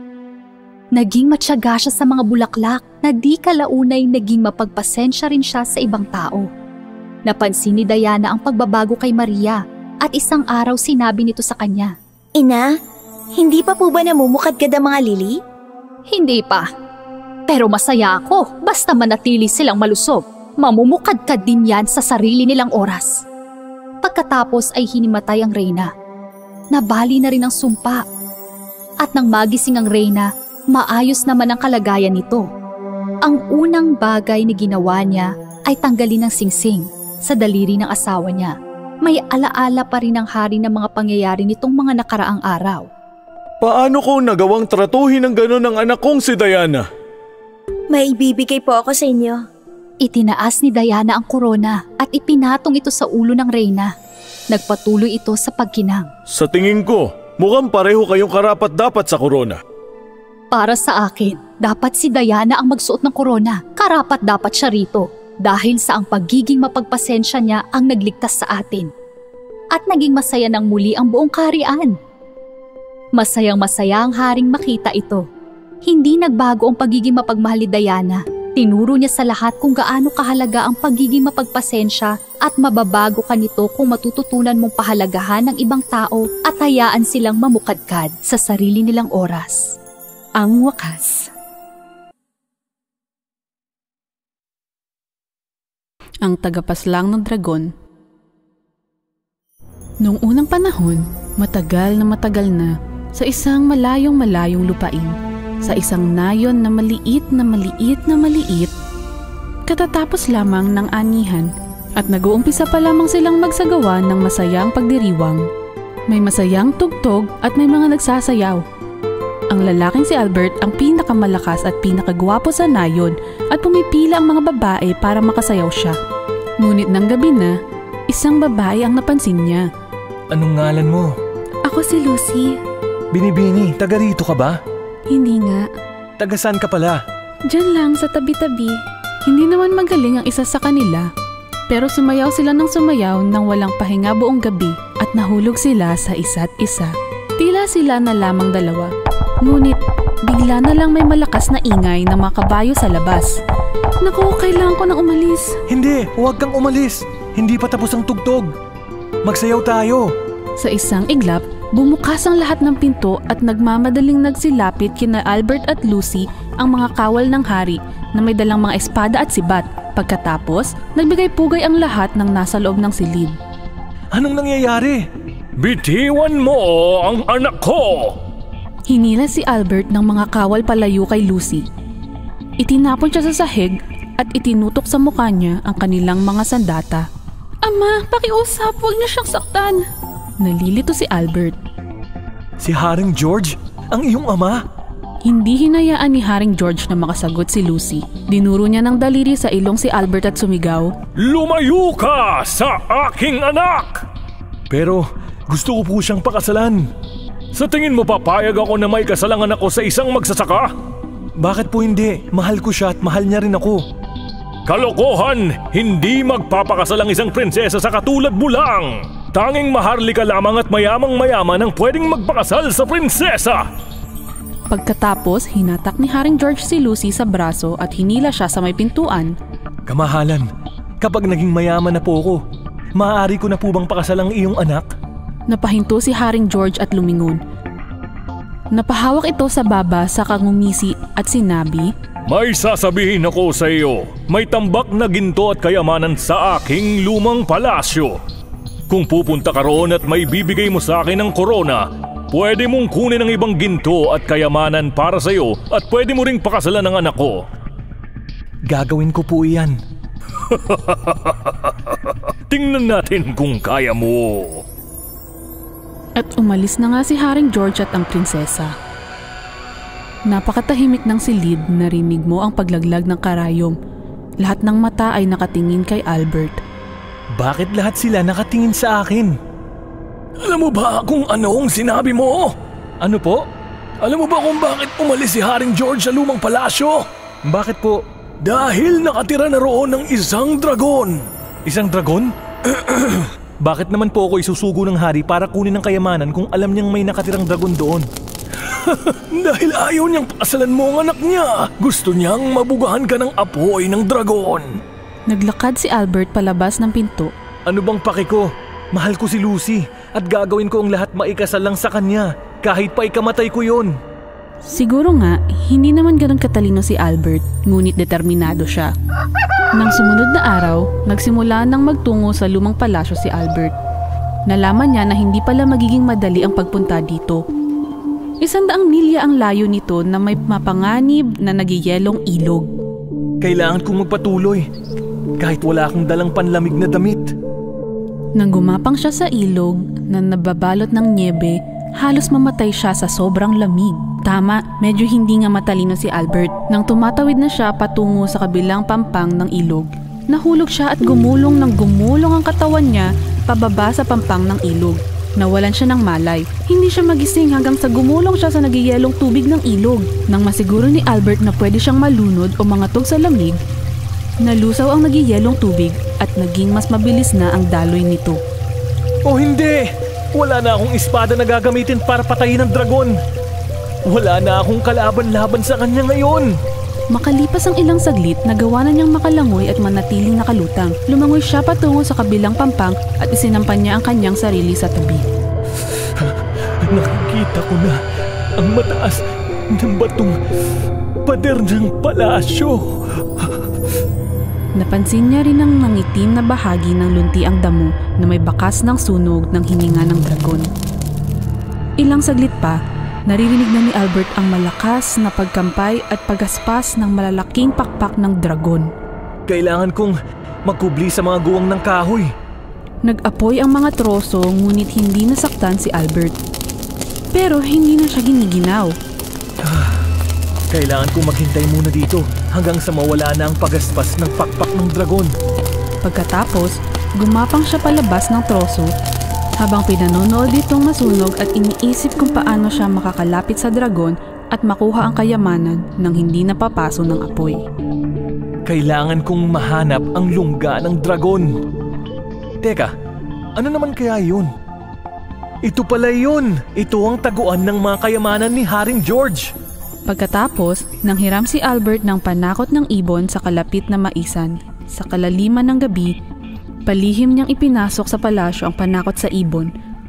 Naging matyaga siya sa mga bulaklak na di kalaunay naging mapagpasensya rin siya sa ibang tao. Napansin ni Diana ang pagbabago kay Maria at isang araw sinabi nito sa kanya. Ina, hindi pa po ba namumukadkad ang mga lili? Hindi pa. Pero masaya ako basta manatili silang malusog. Mamumukadkad din yan sa sarili nilang oras. Pagkatapos ay hinimatay ang reyna. Nabali na rin ang sumpa. At nang magising ang reyna, maayos naman ang kalagayan nito. Ang unang bagay na ginawa niya ay tanggalin ang singsing sa daliri ng asawa niya. May alaala pa rin ang hari ng mga pangyayari nitong mga nakaraang araw. Paano ko nagawang tratuhin ng gano'n ang anak kong si Diana? May ibibigay po ako sa inyo. Itinaas ni Diana ang korona at ipinatong ito sa ulo ng reyna. Nagpatuloy ito sa pagkinang. Sa tingin ko, mukhang pareho kayong karapat-dapat sa korona. Para sa akin, dapat si Diana ang magsuot ng korona. Karapat dapat siya rito dahil sa ang pagiging mapagpasensya niya ang nagligtas sa atin. At naging masaya ng muli ang buong kaharian. Masayang masaya ang haring makita ito. Hindi nagbago ang pagiging mapagmahal ni Diana. Tinuro niya sa lahat kung gaano kahalaga ang pagiging mapagpasensya at mababago ka nito kung matututunan mong pahalagahan ng ibang tao at hayaan silang mamukadkad sa sarili nilang oras. Ang wakas. Ang tagapaslang ng dragon. Noong unang panahon, matagal na matagal na, sa isang malayong malayong lupain, sa isang nayon na maliit na maliit na maliit, katatapos lamang ng anihan at nag-uumpisa pa lamang silang magsagawa ng masayang pagdiriwang. May masayang tugtog at may mga nagsasayaw. Ang lalaking si Albert ang pinakamalakas at pinakagwapo sa nayon at pumipila ang mga babae para makasayaw siya. Ngunit ng gabi na, isang babae ang napansin niya. Anong ngalan mo? Ako si Lucy. Binibini, taga rito ka ba? Hindi nga. Taga saan ka pala? Diyan lang sa tabi-tabi. Hindi naman magaling ang isa sa kanila. Pero sumayaw sila ng sumayaw nang walang pahinga buong gabi at nahulog sila sa isa't isa. Tila sila na lamang dalawa. Ngunit bigla na lang may malakas na ingay ng mga kabayo sa labas. Naku, kailangan ko nang umalis. Hindi, huwag kang umalis. Hindi pa tapos ang tugtog. Magsayaw tayo. Sa isang iglap, bumukas ang lahat ng pinto at nagmamadaling nagsilapit kina Albert at Lucy ang mga kawal ng hari na may dalang mga espada at sibat. Pagkatapos, nagbigay-pugay ang lahat ng nasa loob ng silid. Anong nangyayari? Bitiwan mo ang anak ko! Hinila si Albert ng mga kawal palayo kay Lucy. Itinapon siya sa sahig at itinutok sa mukha niya ang kanilang mga sandata. Ama, pakiusap, huwag niyo siyang saktan. Nalilito si Albert. Si Haring George? Ang iyong ama? Hindi hinayaan ni Haring George na makasagot si Lucy. Dinuro niya ng daliri sa ilong si Albert at sumigaw, "Lumayo ka sa aking anak!" Pero gusto ko po siyang pakasalan. Sa tingin mo papayag ako na may kasalang anak ko sa isang magsasaka? Bakit po hindi? Mahal ko siya at mahal niya rin ako. Kalokohan! Hindi magpapakasal ang isang prinsesa sa katulad mo lang! Tanging maharlika lamang at mayamang mayaman ang pwedeng magpakasal sa prinsesa! Pagkatapos, hinatak ni Haring George si Lucy sa braso at hinila siya sa may pintuan. Kamahalan, kapag naging mayaman na po ako, maaari ko na po bang pakasal ang iyong anak? Napahinto si Haring George at lumingon. Napahawak ito sa baba sa kangumisi at sinabi, "May sasabihin ako sa iyo. May tambak na ginto at kayamanan sa aking lumang palasyo. Kung pupunta ka roon at may bibigay mo sa akin ng korona, pwede mong kunin ang ibang ginto at kayamanan para sa iyo at pwede mo ring pakasalan ng anak ko." Gagawin ko po iyan. Tingnan natin kung kaya mo. At umalis na nga si Haring George at ang prinsesa. Napakatahimik ng silid, narinig mo ang paglaglag ng karayom. Lahat ng mata ay nakatingin kay Albert. Bakit lahat sila nakatingin sa akin? Alam mo ba kung anong sinabi mo? Ano po? Alam mo ba kung bakit umalis si Haring George sa lumang palasyo? Bakit po? Dahil nakatira na roon ng isang dragon. Isang dragon? Bakit naman po ako isusugo ng hari para kunin ang kayamanan kung alam niyang may nakatirang dragon doon? Dahil ayaw niyang pakasalan mo ang anak niya. Gusto niyang mabugahan ka ng apoy ng dragon. Naglakad si Albert palabas ng pinto. Ano bang paki ko? Mahal ko si Lucy at gagawin ko ang lahat maikasal lang sa kanya. Kahit pa ikamatay ko yon. Siguro nga, hindi naman ganun katalino si Albert, ngunit determinado siya. Nang sumunod na araw, nagsimula nang magtungo sa lumang palasyo si Albert. Nalaman niya na hindi pala magiging madali ang pagpunta dito. Isandaang milya ang layo nito na may mapanganib na nagiyelong ilog. Kailangan kong magpatuloy, kahit wala akong dalang panlamig na damit. Nang gumapang siya sa ilog na nababalot ng niebe, halos mamatay siya sa sobrang lamig. Tama, medyo hindi nga matalino si Albert. Nang tumatawid na siya patungo sa kabilang pampang ng ilog, nahulog siya at gumulong ng gumulong ang katawan niya pababa sa pampang ng ilog. Nawalan siya ng malay. Hindi siya magising hanggang sa gumulong siya sa nagiyelong tubig ng ilog. Nang masiguro ni Albert na pwede siyang malunod o mangatog sa lamig, nalusaw ang nagiyelong tubig at naging mas mabilis na ang daloy nito. Oh hindi! Wala na akong espada na gagamitin para patayin ang dragon. Wala na akong kalaban-laban sa kanya ngayon. Makalipas ang ilang saglit, nagawa na niyang makalangoy at manatiling nakalutang. Lumangoy siya patungo sa kabilang pampang at isinampan niya ang kanyang sarili sa tabi. Nakikita ko na ang mataas ng batong pader ng palasyo. Napansin niya rin ang nangitim na bahagi ng luntiang damo na may bakas ng sunog ng hininga ng dragon. Ilang saglit pa, naririnig na ni Albert ang malakas na pagkampay at pagaspas ng malalaking pakpak ng dragon. Kailangan kong magkubli sa mga guwang ng kahoy. Nag-apoy ang mga troso ngunit hindi nasaktan si Albert. Pero hindi na siya giniginaw. Kailangan kong maghintay muna dito hanggang sa mawala na ang pagaspas ng pakpak ng dragon. Pagkatapos, gumapang siya palabas ng troso habang pinanonood itong masunog at iniisip kung paano siya makakalapit sa dragon at makuha ang kayamanan nang hindi napapaso ng apoy. Kailangan kong mahanap ang lungga ng dragon. Teka, ano naman kaya yun? Ito pala yun! Ito ang taguan ng mga kayamanan ni Haring George! Pagkatapos, nanghiram si Albert ng panakot ng ibon sa kalapit na maisan. Sa kalaliman ng gabi, palihim niyang ipinasok sa palasyo ang panakot sa ibon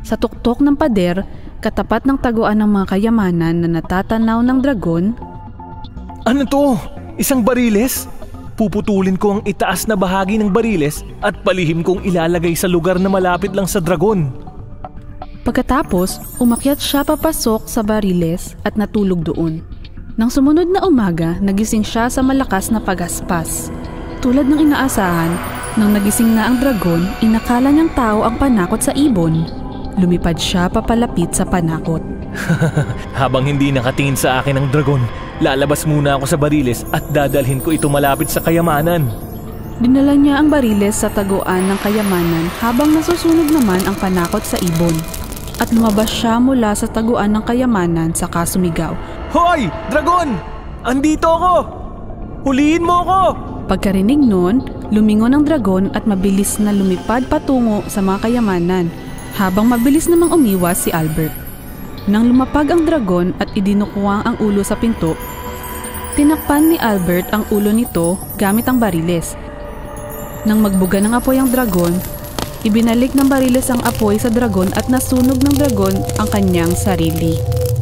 Sa tuktok ng pader, katapat ng taguan ng mga kayamanan na natatanaw ng dragon. Ano to? Isang bariles? Puputulin ko ang itaas na bahagi ng bariles at palihim kong ilalagay sa lugar na malapit lang sa dragon. Pagkatapos, umakyat siya papasok sa bariles at natulog doon. Nang sumunod na umaga, nagising siya sa malakas na pagaspas. Tulad ng inaasahan, nang nagising na ang dragon, inakala niyang tao ang panakot sa ibon. Lumipad siya papalapit sa panakot. Habang hindi nakatingin sa akin ang dragon, lalabas muna ako sa bariles at dadalhin ko ito malapit sa kayamanan. Dinala niya ang bariles sa taguan ng kayamanan habang nasusunog naman ang panakot sa ibon. At lumabas siya mula sa taguan ng kayamanan saka sumigaw. Hoy! Dragon! Andito ako! Huliin mo ako! Pagkarinig nun, lumingon ang dragon at mabilis na lumipad patungo sa mga kayamanan habang mabilis namang umiwas si Albert. Nang lumapag ang dragon at idinukuwang ang ulo sa pinto, tinakpan ni Albert ang ulo nito gamit ang bariles. Nang magbuga ng apoy ang dragon, ibinalik ng bariles ang apoy sa dragon at nasunog ng dragon ang kanyang sarili.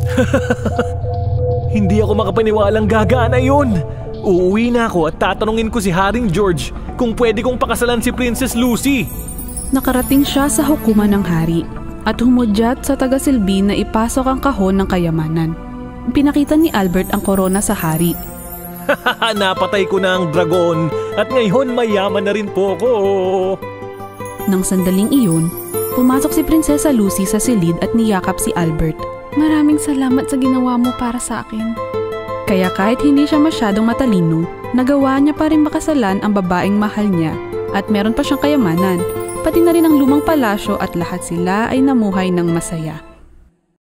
Hindi ako makapaniwalang gagana yun. Uuwi na ako at tatanungin ko si Haring George kung pwede kong pakasalan si Princess Lucy. Nakarating siya sa hukuman ng hari at humudyat sa tagasilbi na ipasok ang kahon ng kayamanan. Pinakita ni Albert ang korona sa hari. Napatay ko na ang dragon at ngayon mayaman na rin po ako. Nang sandaling iyon, pumasok si Prinsesa Lucy sa silid at niyakap si Albert. Maraming salamat sa ginawa mo para sa akin. Kaya kahit hindi siya masyadong matalino, nagawa niya pa rin makasalan ang babaeng mahal niya at meron pa siyang kayamanan, pati na rin ang lumang palasyo at lahat sila ay namuhay ng masaya.